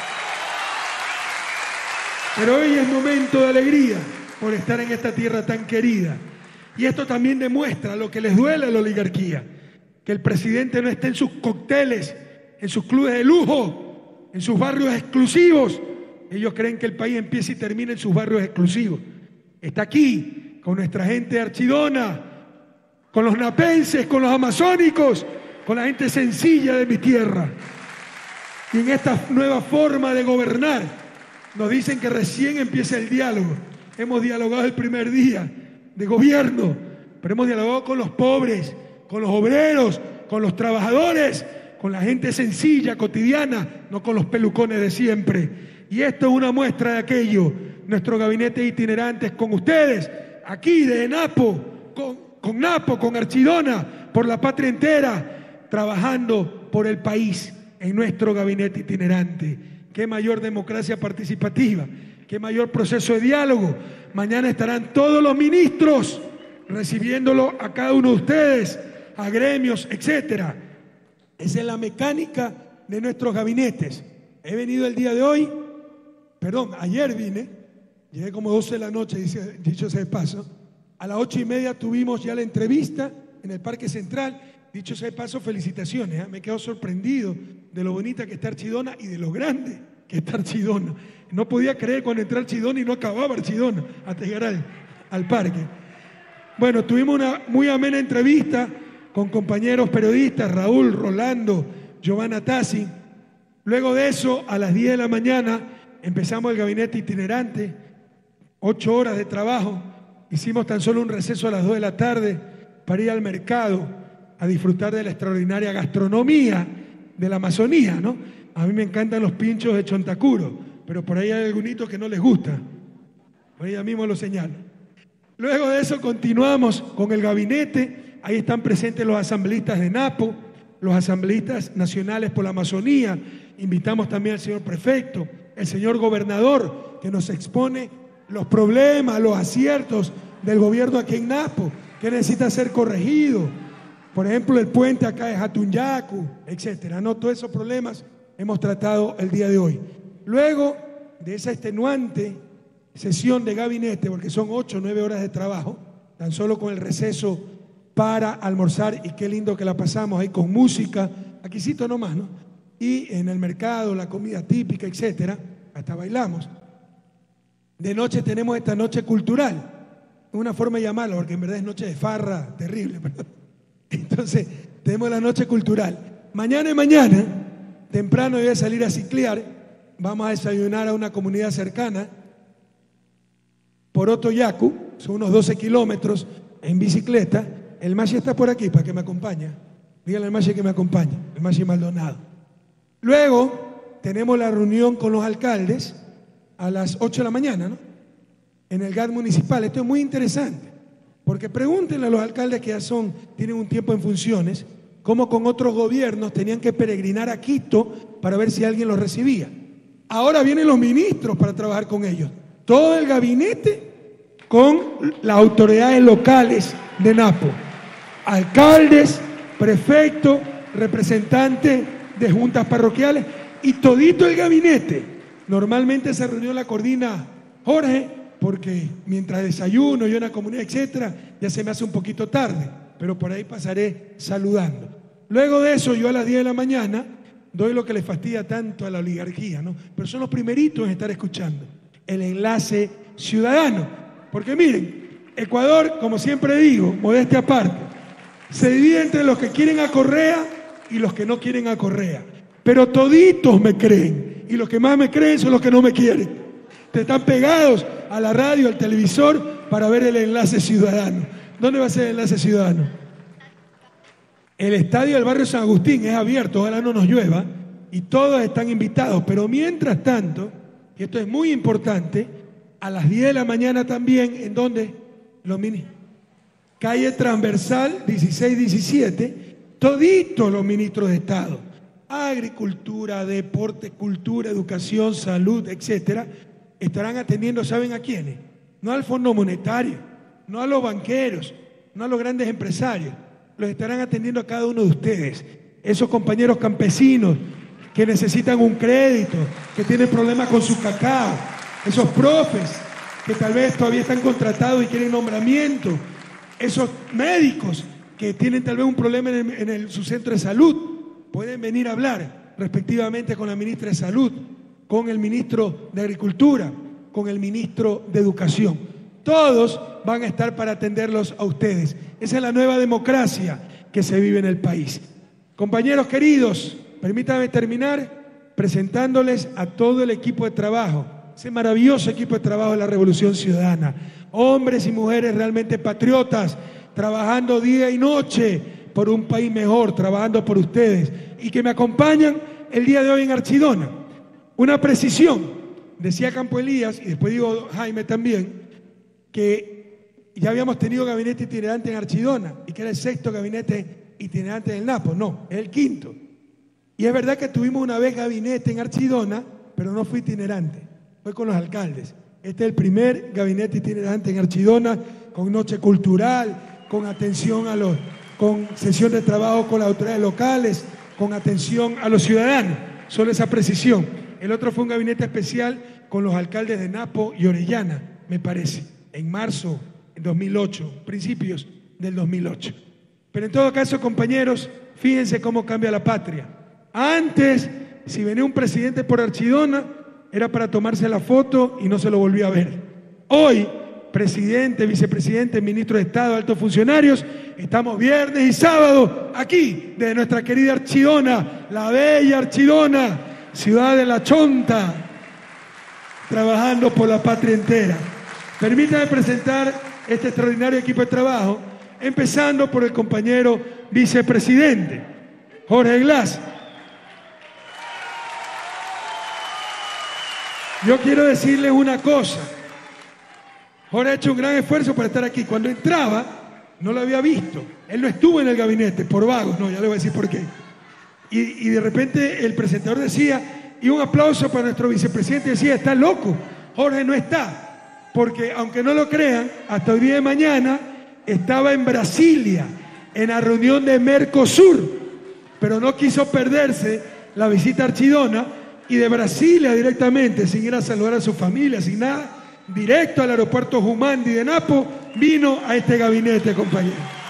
Pero hoy es momento de alegría por estar en esta tierra tan querida. Y esto también demuestra lo que les duele a la oligarquía, que el presidente no esté en sus cócteles, en sus clubes de lujo, en sus barrios exclusivos. Ellos creen que el país empieza y termina en sus barrios exclusivos. Está aquí, con nuestra gente de Archidona, con los napenses, con los amazónicos, con la gente sencilla de mi tierra. Y en esta nueva forma de gobernar, nos dicen que recién empieza el diálogo. Hemos dialogado el primer día de gobierno, pero hemos dialogado con los pobres, con los obreros, con los trabajadores, con la gente sencilla, cotidiana, no con los pelucones de siempre. Y esto es una muestra de aquello. Nuestro gabinete itinerante es con ustedes, aquí de Napo, con, con Napo, con Archidona, por la patria entera, trabajando por el país en nuestro gabinete itinerante. Qué mayor democracia participativa, qué mayor proceso de diálogo. Mañana estarán todos los ministros recibiéndolo a cada uno de ustedes, a gremios, etcétera. Esa es la mecánica de nuestros gabinetes. He venido el día de hoy, perdón, ayer vine, llegué como doce de la noche, dice, dicho sea de paso. A las ocho y media tuvimos ya la entrevista en el Parque Central. Dicho sea de paso, felicitaciones, ¿eh? Me quedo sorprendido de lo bonita que está Archidona y de lo grande que está Archidona. No podía creer cuando entré a Archidona y no acababa Archidona hasta llegar al, al parque. Bueno, tuvimos una muy amena entrevista con compañeros periodistas, Raúl, Rolando, Giovanna Tassi. Luego de eso, a las diez de la mañana, empezamos el gabinete itinerante, ocho horas de trabajo. Hicimos tan solo un receso a las dos de la tarde para ir al mercado a disfrutar de la extraordinaria gastronomía de la Amazonía, ¿no? A mí me encantan los pinchos de Chontacuro, pero por ahí hay algunos que no les gusta. Por ahí mismo lo señalo. Luego de eso continuamos con el gabinete. Ahí están presentes los asambleístas de Napo, los asambleístas nacionales por la Amazonía. Invitamos también al señor prefecto, el señor gobernador, que nos expone los problemas, los aciertos del gobierno aquí en Napo, que necesita ser corregido. Por ejemplo, el puente acá de Jatunyacu, etcétera. No, todos esos problemas hemos tratado el día de hoy. Luego de esa extenuante sesión de gabinete, porque son ocho o nueve horas de trabajo, tan solo con el receso para almorzar, y qué lindo que la pasamos ahí con música, aquícito nomás, ¿no? Y en el mercado, la comida típica, etcétera, hasta bailamos. De noche tenemos esta noche cultural, una forma de llamarla, porque en verdad es noche de farra terrible, ¿verdad? Entonces, tenemos la noche cultural. Mañana y mañana, temprano voy a salir a ciclear, vamos a desayunar a una comunidad cercana, por Otoyacu, son unos doce kilómetros en bicicleta. El Machi está por aquí para que me acompañe. Díganle al Machi que me acompañe, el Machi Maldonado. Luego tenemos la reunión con los alcaldes a las ocho de la mañana, ¿no? En el G A D municipal. Esto es muy interesante, porque pregúntenle a los alcaldes que ya son, tienen un tiempo en funciones, cómo con otros gobiernos tenían que peregrinar a Quito para ver si alguien los recibía. Ahora vienen los ministros para trabajar con ellos. Todo el gabinete con las autoridades locales de Napo, alcaldes, prefectos, representantes de juntas parroquiales y todito el gabinete. Normalmente esa reunión la coordina Jorge, porque mientras desayuno, yo en la comunidad, etcétera, ya se me hace un poquito tarde, pero por ahí pasaré saludando. Luego de eso, yo a las diez de la mañana doy lo que le fastidia tanto a la oligarquía, ¿no? Pero son los primeritos en estar escuchando el enlace ciudadano. Porque miren, Ecuador, como siempre digo, modestia aparte, se divide entre los que quieren a Correa y los que no quieren a Correa. Pero toditos me creen, y los que más me creen son los que no me quieren. Te están pegados a la radio, al televisor, para ver el enlace ciudadano. ¿Dónde va a ser el enlace ciudadano? El estadio del barrio San Agustín es abierto, ojalá no nos llueva, y todos están invitados. Pero mientras tanto, y esto es muy importante, a las diez de la mañana también, ¿en dónde? Los mini. Calle transversal dieciséis diecisiete, toditos los ministros de Estado, Agricultura, Deporte, Cultura, Educación, Salud, etcétera, estarán atendiendo, ¿saben a quiénes? No al Fondo Monetario, no a los banqueros, no a los grandes empresarios, los estarán atendiendo a cada uno de ustedes, esos compañeros campesinos que necesitan un crédito, que tienen problemas con su cacao, esos profes que tal vez todavía están contratados y quieren nombramiento, esos médicos que tienen tal vez un problema en, el, en el, su centro de salud, pueden venir a hablar respectivamente con la ministra de Salud, con el ministro de Agricultura, con el ministro de Educación. Todos van a estar para atenderlos a ustedes. Esa es la nueva democracia que se vive en el país. Compañeros queridos, permítanme terminar presentándoles a todo el equipo de trabajo, ese maravilloso equipo de trabajo de la Revolución Ciudadana. Hombres y mujeres realmente patriotas, trabajando día y noche por un país mejor, trabajando por ustedes, y que me acompañan el día de hoy en Archidona. Una precisión, decía Campo Elías, y después digo Jaime también, que ya habíamos tenido gabinete itinerante en Archidona, y que era el sexto gabinete itinerante del Napo. No, es el quinto. Y es verdad que tuvimos una vez gabinete en Archidona, pero no fue itinerante, fue con los alcaldes. Este es el primer gabinete itinerante en Archidona, con noche cultural, con atención a los, con sesión de trabajo con las autoridades locales, con atención a los ciudadanos. Solo esa precisión. El otro fue un gabinete especial con los alcaldes de Napo y Orellana, me parece, en marzo de dos mil ocho, principios del dos mil ocho. Pero en todo caso, compañeros, fíjense cómo cambia la patria. Antes, si venía un presidente por Archidona, era para tomarse la foto y no se lo volvía a ver. Hoy presidente, vicepresidente, ministro de Estado, altos funcionarios. Estamos viernes y sábado aquí, de nuestra querida Archidona, la bella Archidona, ciudad de la Chonta, trabajando por la patria entera. Permítame presentar este extraordinario equipo de trabajo, empezando por el compañero vicepresidente, Jorge Glass. Yo quiero decirles una cosa. Jorge ha hecho un gran esfuerzo para estar aquí. Cuando entraba, no lo había visto. Él no estuvo en el gabinete, por vagos. No, ya le voy a decir por qué. Y, y de repente el presentador decía, y un aplauso para nuestro vicepresidente, decía, está loco, Jorge no está. Porque, aunque no lo crean, hasta hoy día de mañana estaba en Brasilia, en la reunión de Mercosur, pero no quiso perderse la visita a Archidona, y de Brasilia directamente, sin ir a saludar a su familia, sin nada, directo al aeropuerto Humandi de Napo, vino a este gabinete, compañero.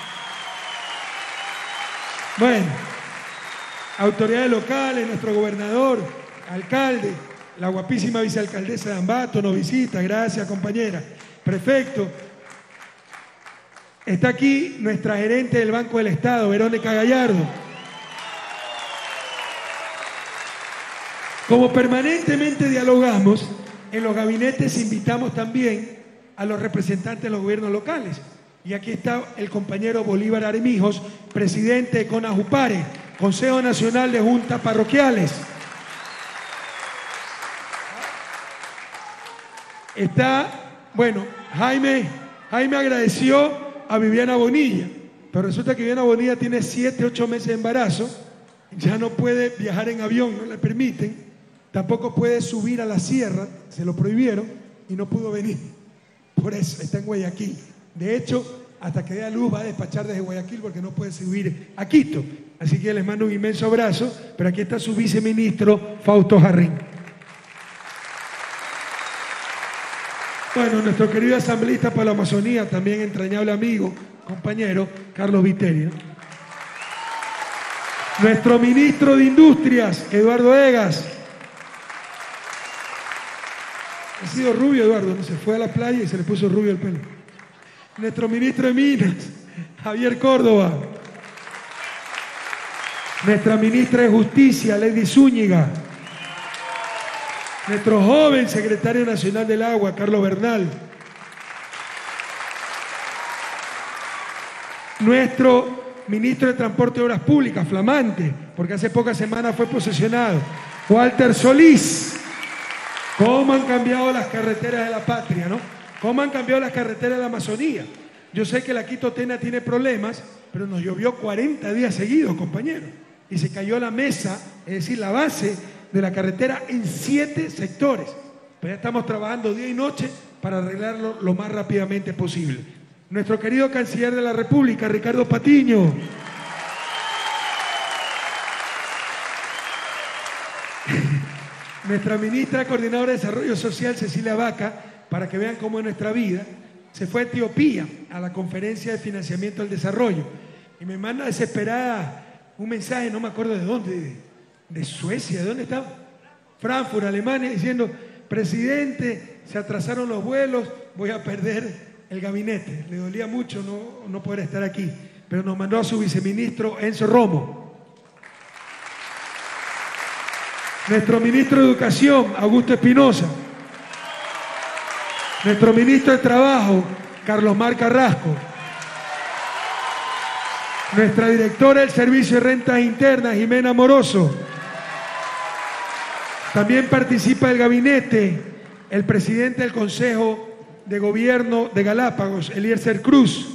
Bueno, autoridades locales, nuestro gobernador, alcalde, la guapísima vicealcaldesa de Ambato nos visita, gracias compañera, prefecto. Está aquí nuestra gerente del Banco del Estado, Verónica Gallardo. Como permanentemente dialogamos, en los gabinetes invitamos también a los representantes de los gobiernos locales. Y aquí está el compañero Bolívar Armijos, presidente de CONAJUPARE, Consejo Nacional de Juntas Parroquiales. Está, bueno, Jaime, Jaime agradeció a Viviana Bonilla, pero resulta que Viviana Bonilla tiene siete, ocho meses de embarazo, ya no puede viajar en avión, no le permiten. Tampoco puede subir a la sierra, se lo prohibieron y no pudo venir. Por eso está en Guayaquil. De hecho, hasta que dé a luz va a despachar desde Guayaquil porque no puede subir a Quito. Así que les mando un inmenso abrazo, pero aquí está su viceministro Fausto Jarrín. Bueno, nuestro querido asambleísta para la Amazonía, también entrañable amigo, compañero, Carlos Viterio. Nuestro ministro de Industrias, Eduardo Egas. Ha sido rubio, Eduardo, ¿no? Se fue a la playa y se le puso rubio el pelo. Nuestro ministro de Minas, Javier Córdoba. Nuestra ministra de Justicia, Lady Zúñiga. Nuestro joven secretario nacional del Agua, Carlos Bernal. Nuestro ministro de Transporte y Obras Públicas, flamante, porque hace pocas semanas fue posesionado, Walter Solís. ¿Cómo han cambiado las carreteras de la patria, no? ¿Cómo han cambiado las carreteras de la Amazonía? Yo sé que la Quito-Tena tiene problemas, pero nos llovió cuarenta días seguidos, compañeros. Y se cayó la mesa, es decir, la base de la carretera en siete sectores. Pero ya estamos trabajando día y noche para arreglarlo lo más rápidamente posible. Nuestro querido canciller de la República, Ricardo Patiño. Nuestra ministra coordinadora de Desarrollo Social, Cecilia Vaca, para que vean cómo es nuestra vida, se fue a Etiopía a la conferencia de financiamiento del desarrollo y me manda desesperada un mensaje, no me acuerdo de dónde, de, de Suecia, ¿de dónde estaba? Frankfurt, Alemania, diciendo, presidente, se atrasaron los vuelos, voy a perder el gabinete. Le dolía mucho no, no poder estar aquí, pero nos mandó a su viceministro Enzo Romo. Nuestro ministro de Educación, Augusto Espinosa. Nuestro ministro de Trabajo, Carlos Mar Carrasco. Nuestra directora del Servicio de Rentas Internas, Jimena Moroso. También participa del gabinete el presidente del Consejo de Gobierno de Galápagos, Eliezer Cruz.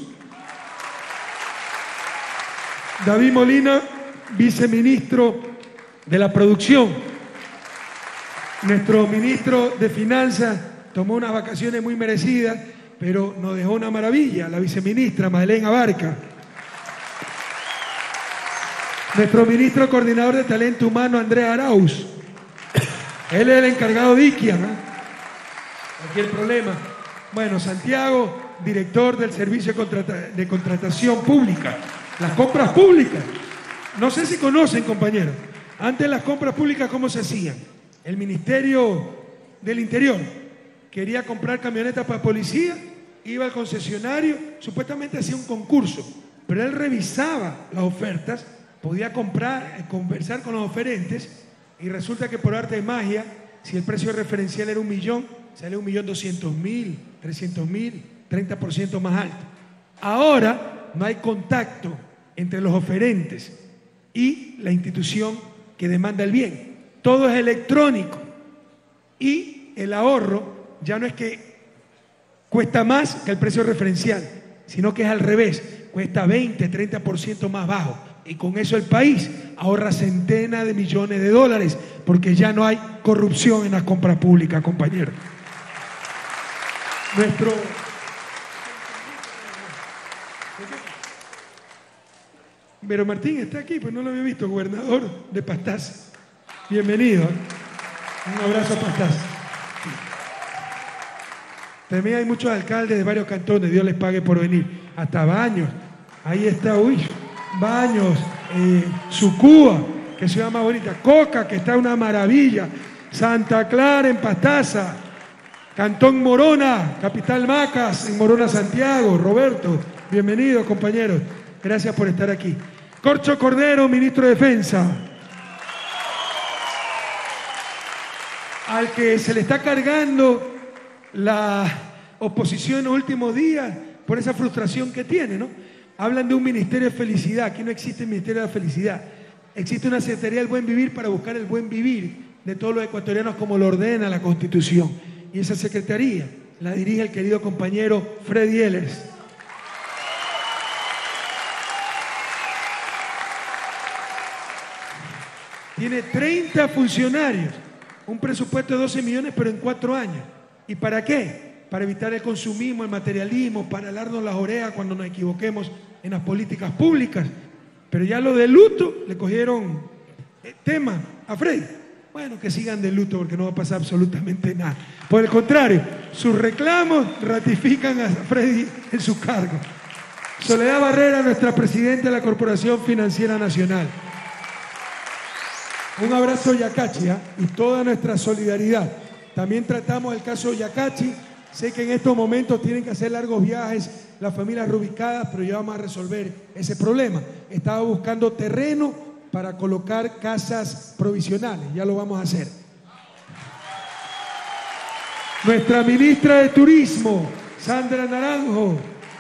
David Molina, viceministro de la Producción. Nuestro ministro de Finanzas tomó unas vacaciones muy merecidas, pero nos dejó una maravilla, la viceministra Madeleine Abarca. Nuestro ministro coordinador de Talento Humano, Andrés Arauz. Él es el encargado de Iquia, ¿no? Cualquier problema. Bueno, Santiago, director del Servicio de, Contrata de Contratación Pública. Las compras públicas. No sé si conocen, compañeros. Antes las compras públicas, ¿cómo se hacían? El Ministerio del Interior quería comprar camionetas para policía iba al concesionario, supuestamente hacía un concurso, pero él revisaba las ofertas, podía comprar, eh, conversar con los oferentes, y resulta que por arte de magia, si el precio referencial era un millón, sale un millón doscientos mil, trescientos mil, treinta por ciento más alto. Ahora no hay contacto entre los oferentes y la institución que demanda el bien. Todo es electrónico y el ahorro ya no es que cuesta más que el precio referencial, sino que es al revés, cuesta veinte, treinta por ciento más bajo. Y con eso el país ahorra centenas de millones de dólares porque ya no hay corrupción en las compras públicas, compañeros. Nuestro... Pero Martín está aquí, pues no lo había visto, gobernador de Pastaza. Bienvenido. Un abrazo a Pastaza. También hay muchos alcaldes de varios cantones, Dios les pague por venir. Hasta Baños, ahí está, uy, Baños, eh, Sucúa, que es ciudad más bonita, Coca, que está una maravilla, Santa Clara en Pastaza, Cantón Morona, Capital Macas, en Morona, Santiago. Roberto, bienvenido, compañeros. Gracias por estar aquí. Corcho Cordero, ministro de Defensa. Al que se le está cargando la oposición en los últimos días por esa frustración que tiene, ¿no? Hablan de un ministerio de felicidad. Aquí no existe el ministerio de la felicidad. Existe una Secretaría del Buen Vivir para buscar el buen vivir de todos los ecuatorianos como lo ordena la Constitución. Y esa secretaría la dirige el querido compañero Freddy Ehlers. Tiene treinta funcionarios, un presupuesto de doce millones, pero en cuatro años. ¿Y para qué? Para evitar el consumismo, el materialismo, para alarnos las orejas cuando nos equivoquemos en las políticas públicas. Pero ya lo de luto le cogieron eh, tema a Freddy. Bueno, que sigan de luto porque no va a pasar absolutamente nada. Por el contrario, sus reclamos ratifican a Freddy en su cargo. Soledad Barrera, nuestra presidenta de la Corporación Financiera Nacional. Un abrazo Yacachi, ¿eh? Y toda nuestra solidaridad. También tratamos el caso Yacachi. Sé que en estos momentos tienen que hacer largos viajes las familias reubicadas, pero ya vamos a resolver ese problema. Estaba buscando terreno para colocar casas provisionales. Ya lo vamos a hacer. Nuestra ministra de Turismo, Sandra Naranjo.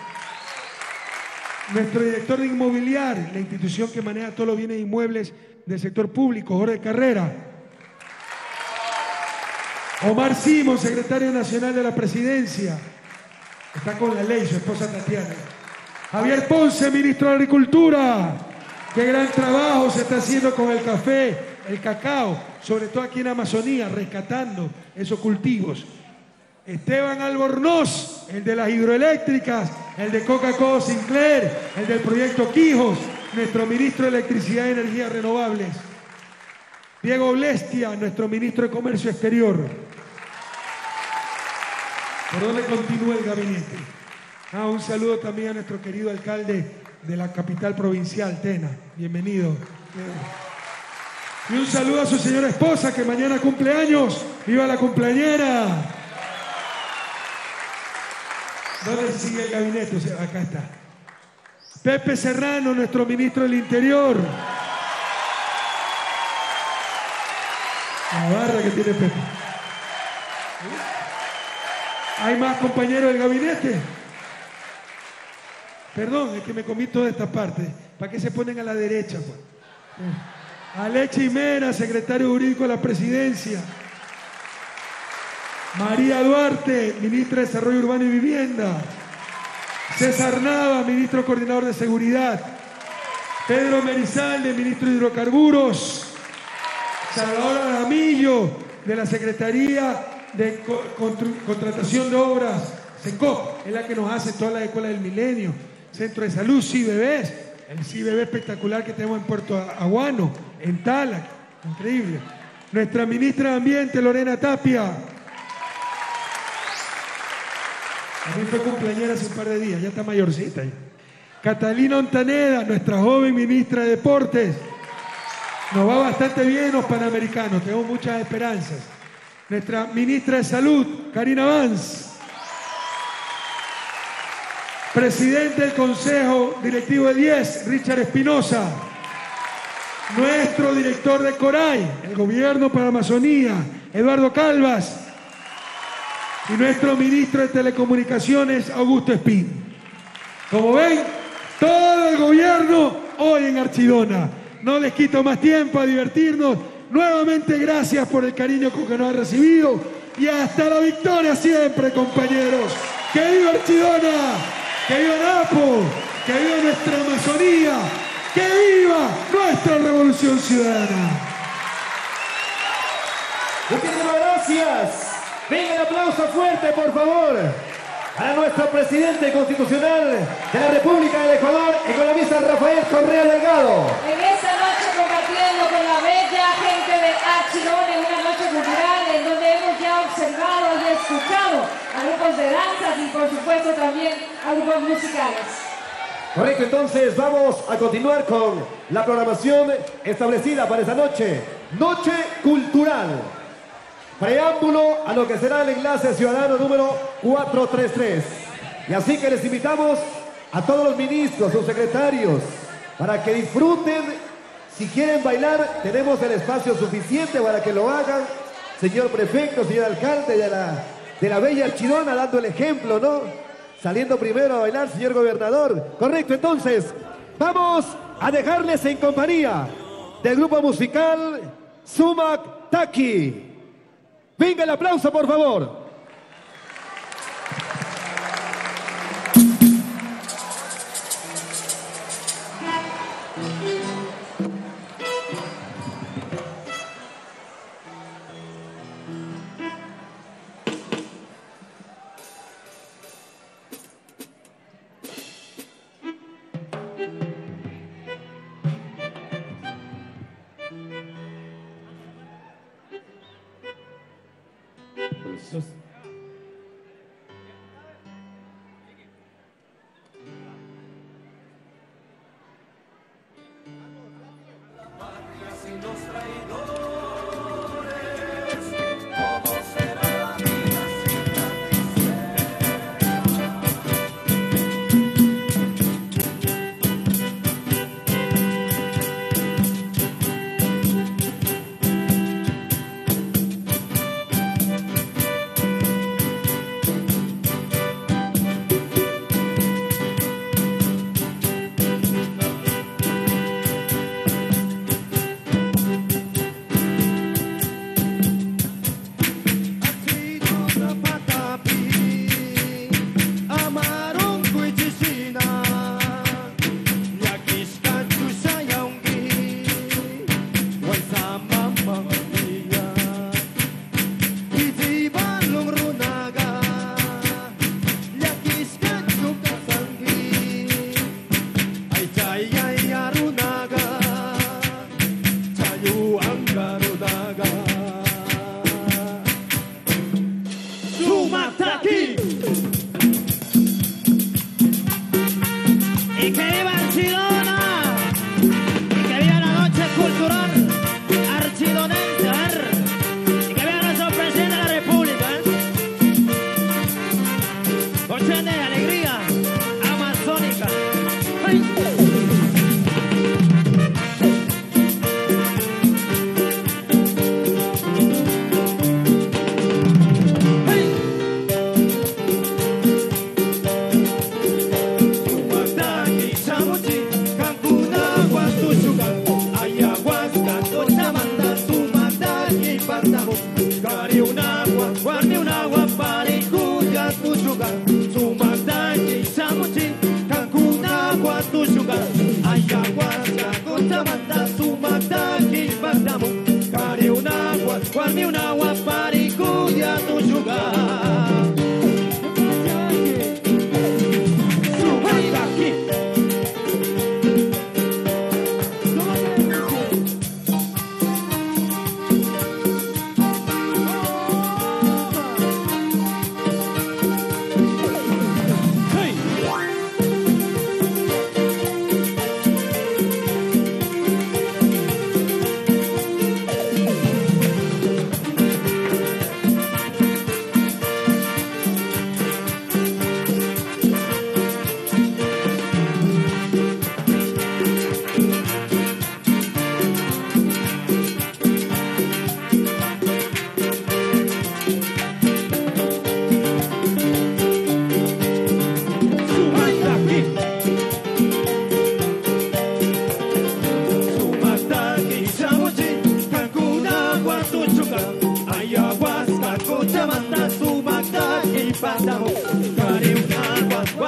Nuestro director de Inmobiliar, la institución que maneja todos los bienes inmuebles del sector público, Jorge Carrera. Omar Simón, secretario nacional de la Presidencia. Está con la ley, su esposa Tatiana. Javier Ponce, ministro de Agricultura. Qué gran trabajo se está haciendo con el café, el cacao, sobre todo aquí en Amazonía, rescatando esos cultivos. Esteban Albornoz, el de las hidroeléctricas, el de Coca-Cola Sinclair, el del proyecto Quijos, nuestro ministro de Electricidad y Energías Renovables. Diego Blestia, nuestro ministro de Comercio Exterior. ¿Por dónde continúa el gabinete? Ah, un saludo también a nuestro querido alcalde de la capital provincial, Tena. Bienvenido. Y un saludo a su señora esposa, que mañana cumple años. ¡Viva la cumpleañera! ¿Dónde sigue el gabinete? O sea, acá está. Pepe Serrano, nuestro ministro del Interior. La barra que tiene Pepe. ¿Hay más compañeros del gabinete? Perdón, es que me comí toda esta parte. ¿Para qué se ponen a la derecha, pues? Alechi Mera, secretario jurídico de la Presidencia. María Duarte, ministra de Desarrollo Urbano y Vivienda. César Nava, ministro coordinador de Seguridad. Pedro Merizalde, ministro de Hidrocarburos. Salvador Aramillo, de la Secretaría de Contratación de Obras, SECOP, es la que nos hace todas las escuelas del milenio. Centro de Salud, CIBEBES, el CIBEBES espectacular que tenemos en Puerto Aguano, en Talac, increíble. Nuestra ministra de Ambiente, Lorena Tapia. A mí fue cumpleañera hace un par de días, ya está mayorcita. Ya. Catalina Ontaneda, nuestra joven ministra de Deportes. Nos va bastante bien los panamericanos, tenemos muchas esperanzas. Nuestra ministra de Salud, Karina Vance. Presidente del Consejo Directivo de diez, Richard Espinosa. Nuestro director de Coray, el Gobierno para la Amazonía, Eduardo Calvas. Y nuestro ministro de Telecomunicaciones, Augusto Espín. Como ven, todo el gobierno hoy en Archidona. No les quito más tiempo a divertirnos. Nuevamente gracias por el cariño con que nos han recibido. Y hasta la victoria siempre, compañeros. ¡Que viva Archidona! ¡Que viva Napo! ¡Que viva nuestra Amazonía! ¡Que viva nuestra Revolución Ciudadana! Muchísimas gracias. Venga el aplauso fuerte, por favor, a nuestro presidente constitucional de la República del Ecuador, economista Rafael Correa Delgado. En esta noche compartiendo con la bella gente de Archidona, en una noche cultural en donde hemos ya observado y escuchado a grupos de danzas y por supuesto también a grupos musicales. Correcto, entonces vamos a continuar con la programación establecida para esta noche. Noche Cultural. Preámbulo a lo que será el enlace ciudadano número cuatrocientos treinta y tres. Y así que les invitamos a todos los ministros, sus secretarios, para que disfruten. Si quieren bailar, tenemos el espacio suficiente para que lo hagan. Señor prefecto, señor alcalde de la, de la bella Archidona, dando el ejemplo, ¿no? Saliendo primero a bailar, señor gobernador. Correcto, entonces, vamos a dejarles en compañía del grupo musical Sumac Taki. Venga el aplauso, por favor.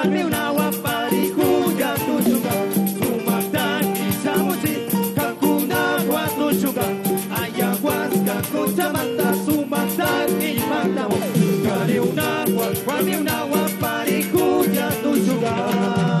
Juanmi una guaparicuya tu chuga, Sumactan y Samuchi, Cancuna cuatro chuga, Ayahuasca, Cochabamba, Sumactan y Matamo, Juanmi una Juanmi una guaparicuya tu chuga.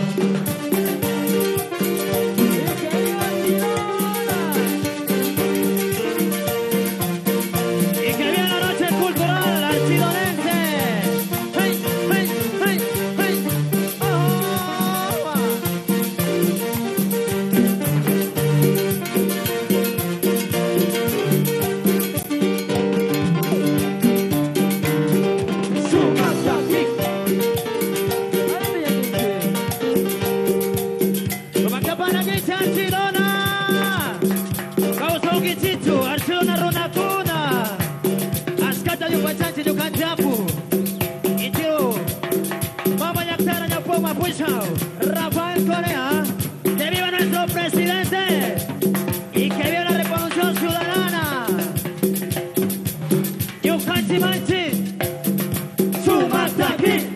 Rafael Correa, que viva nuestro presidente y que viva la revolución ciudadana. Yucanchi Manchi, Sumataki.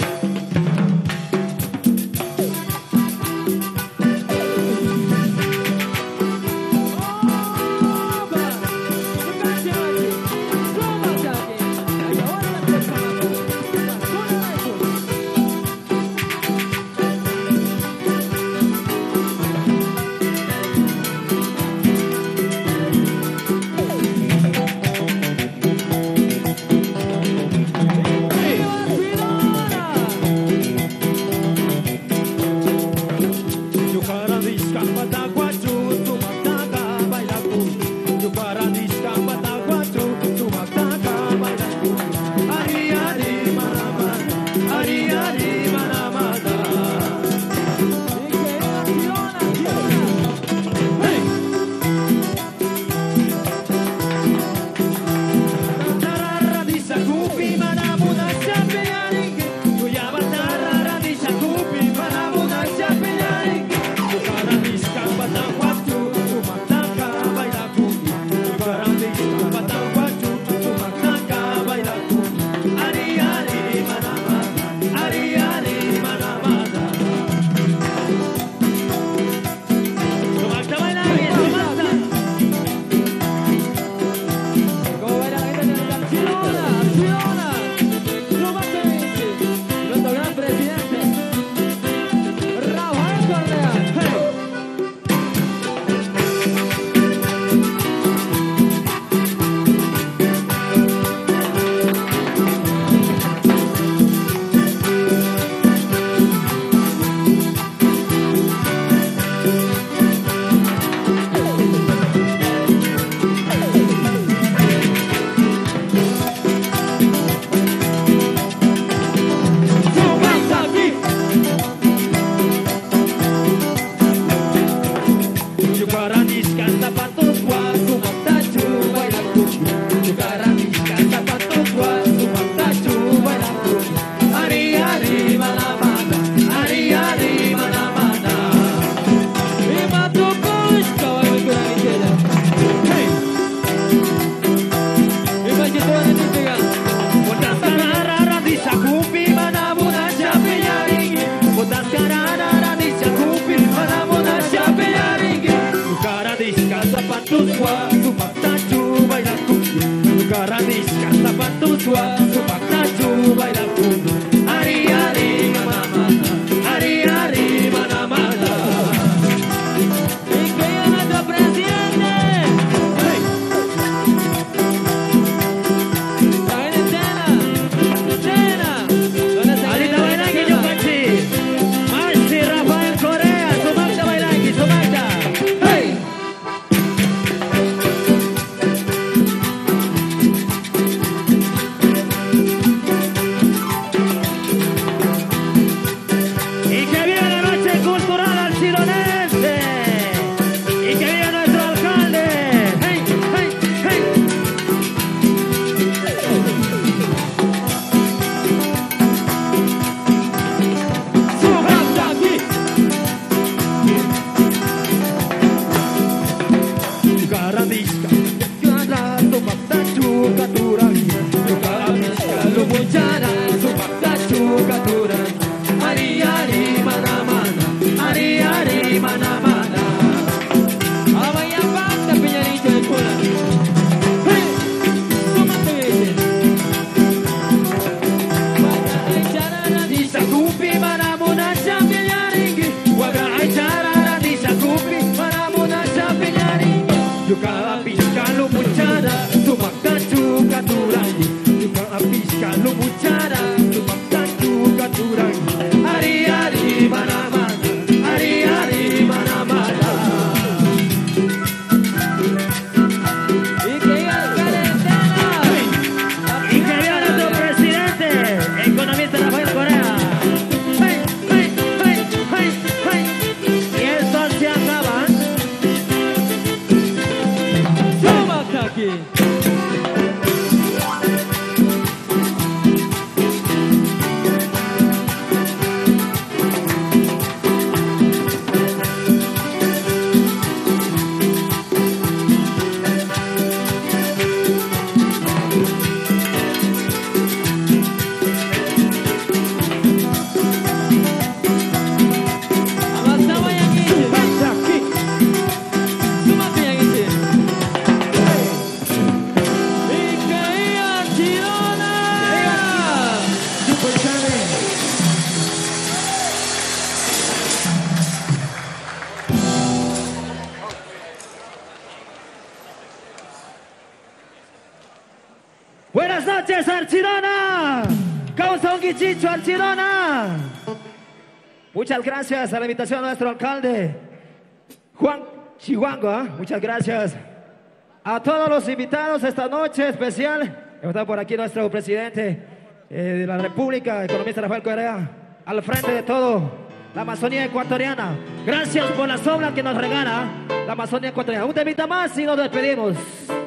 noches, Archidona. Causonguichicho, Archidona. Muchas gracias a la invitación de nuestro alcalde, Juan Chihuango. ¿eh? Muchas gracias a todos los invitados esta noche especial. Está por aquí nuestro presidente eh, de la República, economista Rafael Correa, al frente de todo la Amazonía ecuatoriana. Gracias por las obras que nos regala la Amazonía ecuatoriana. Un temita más y nos despedimos.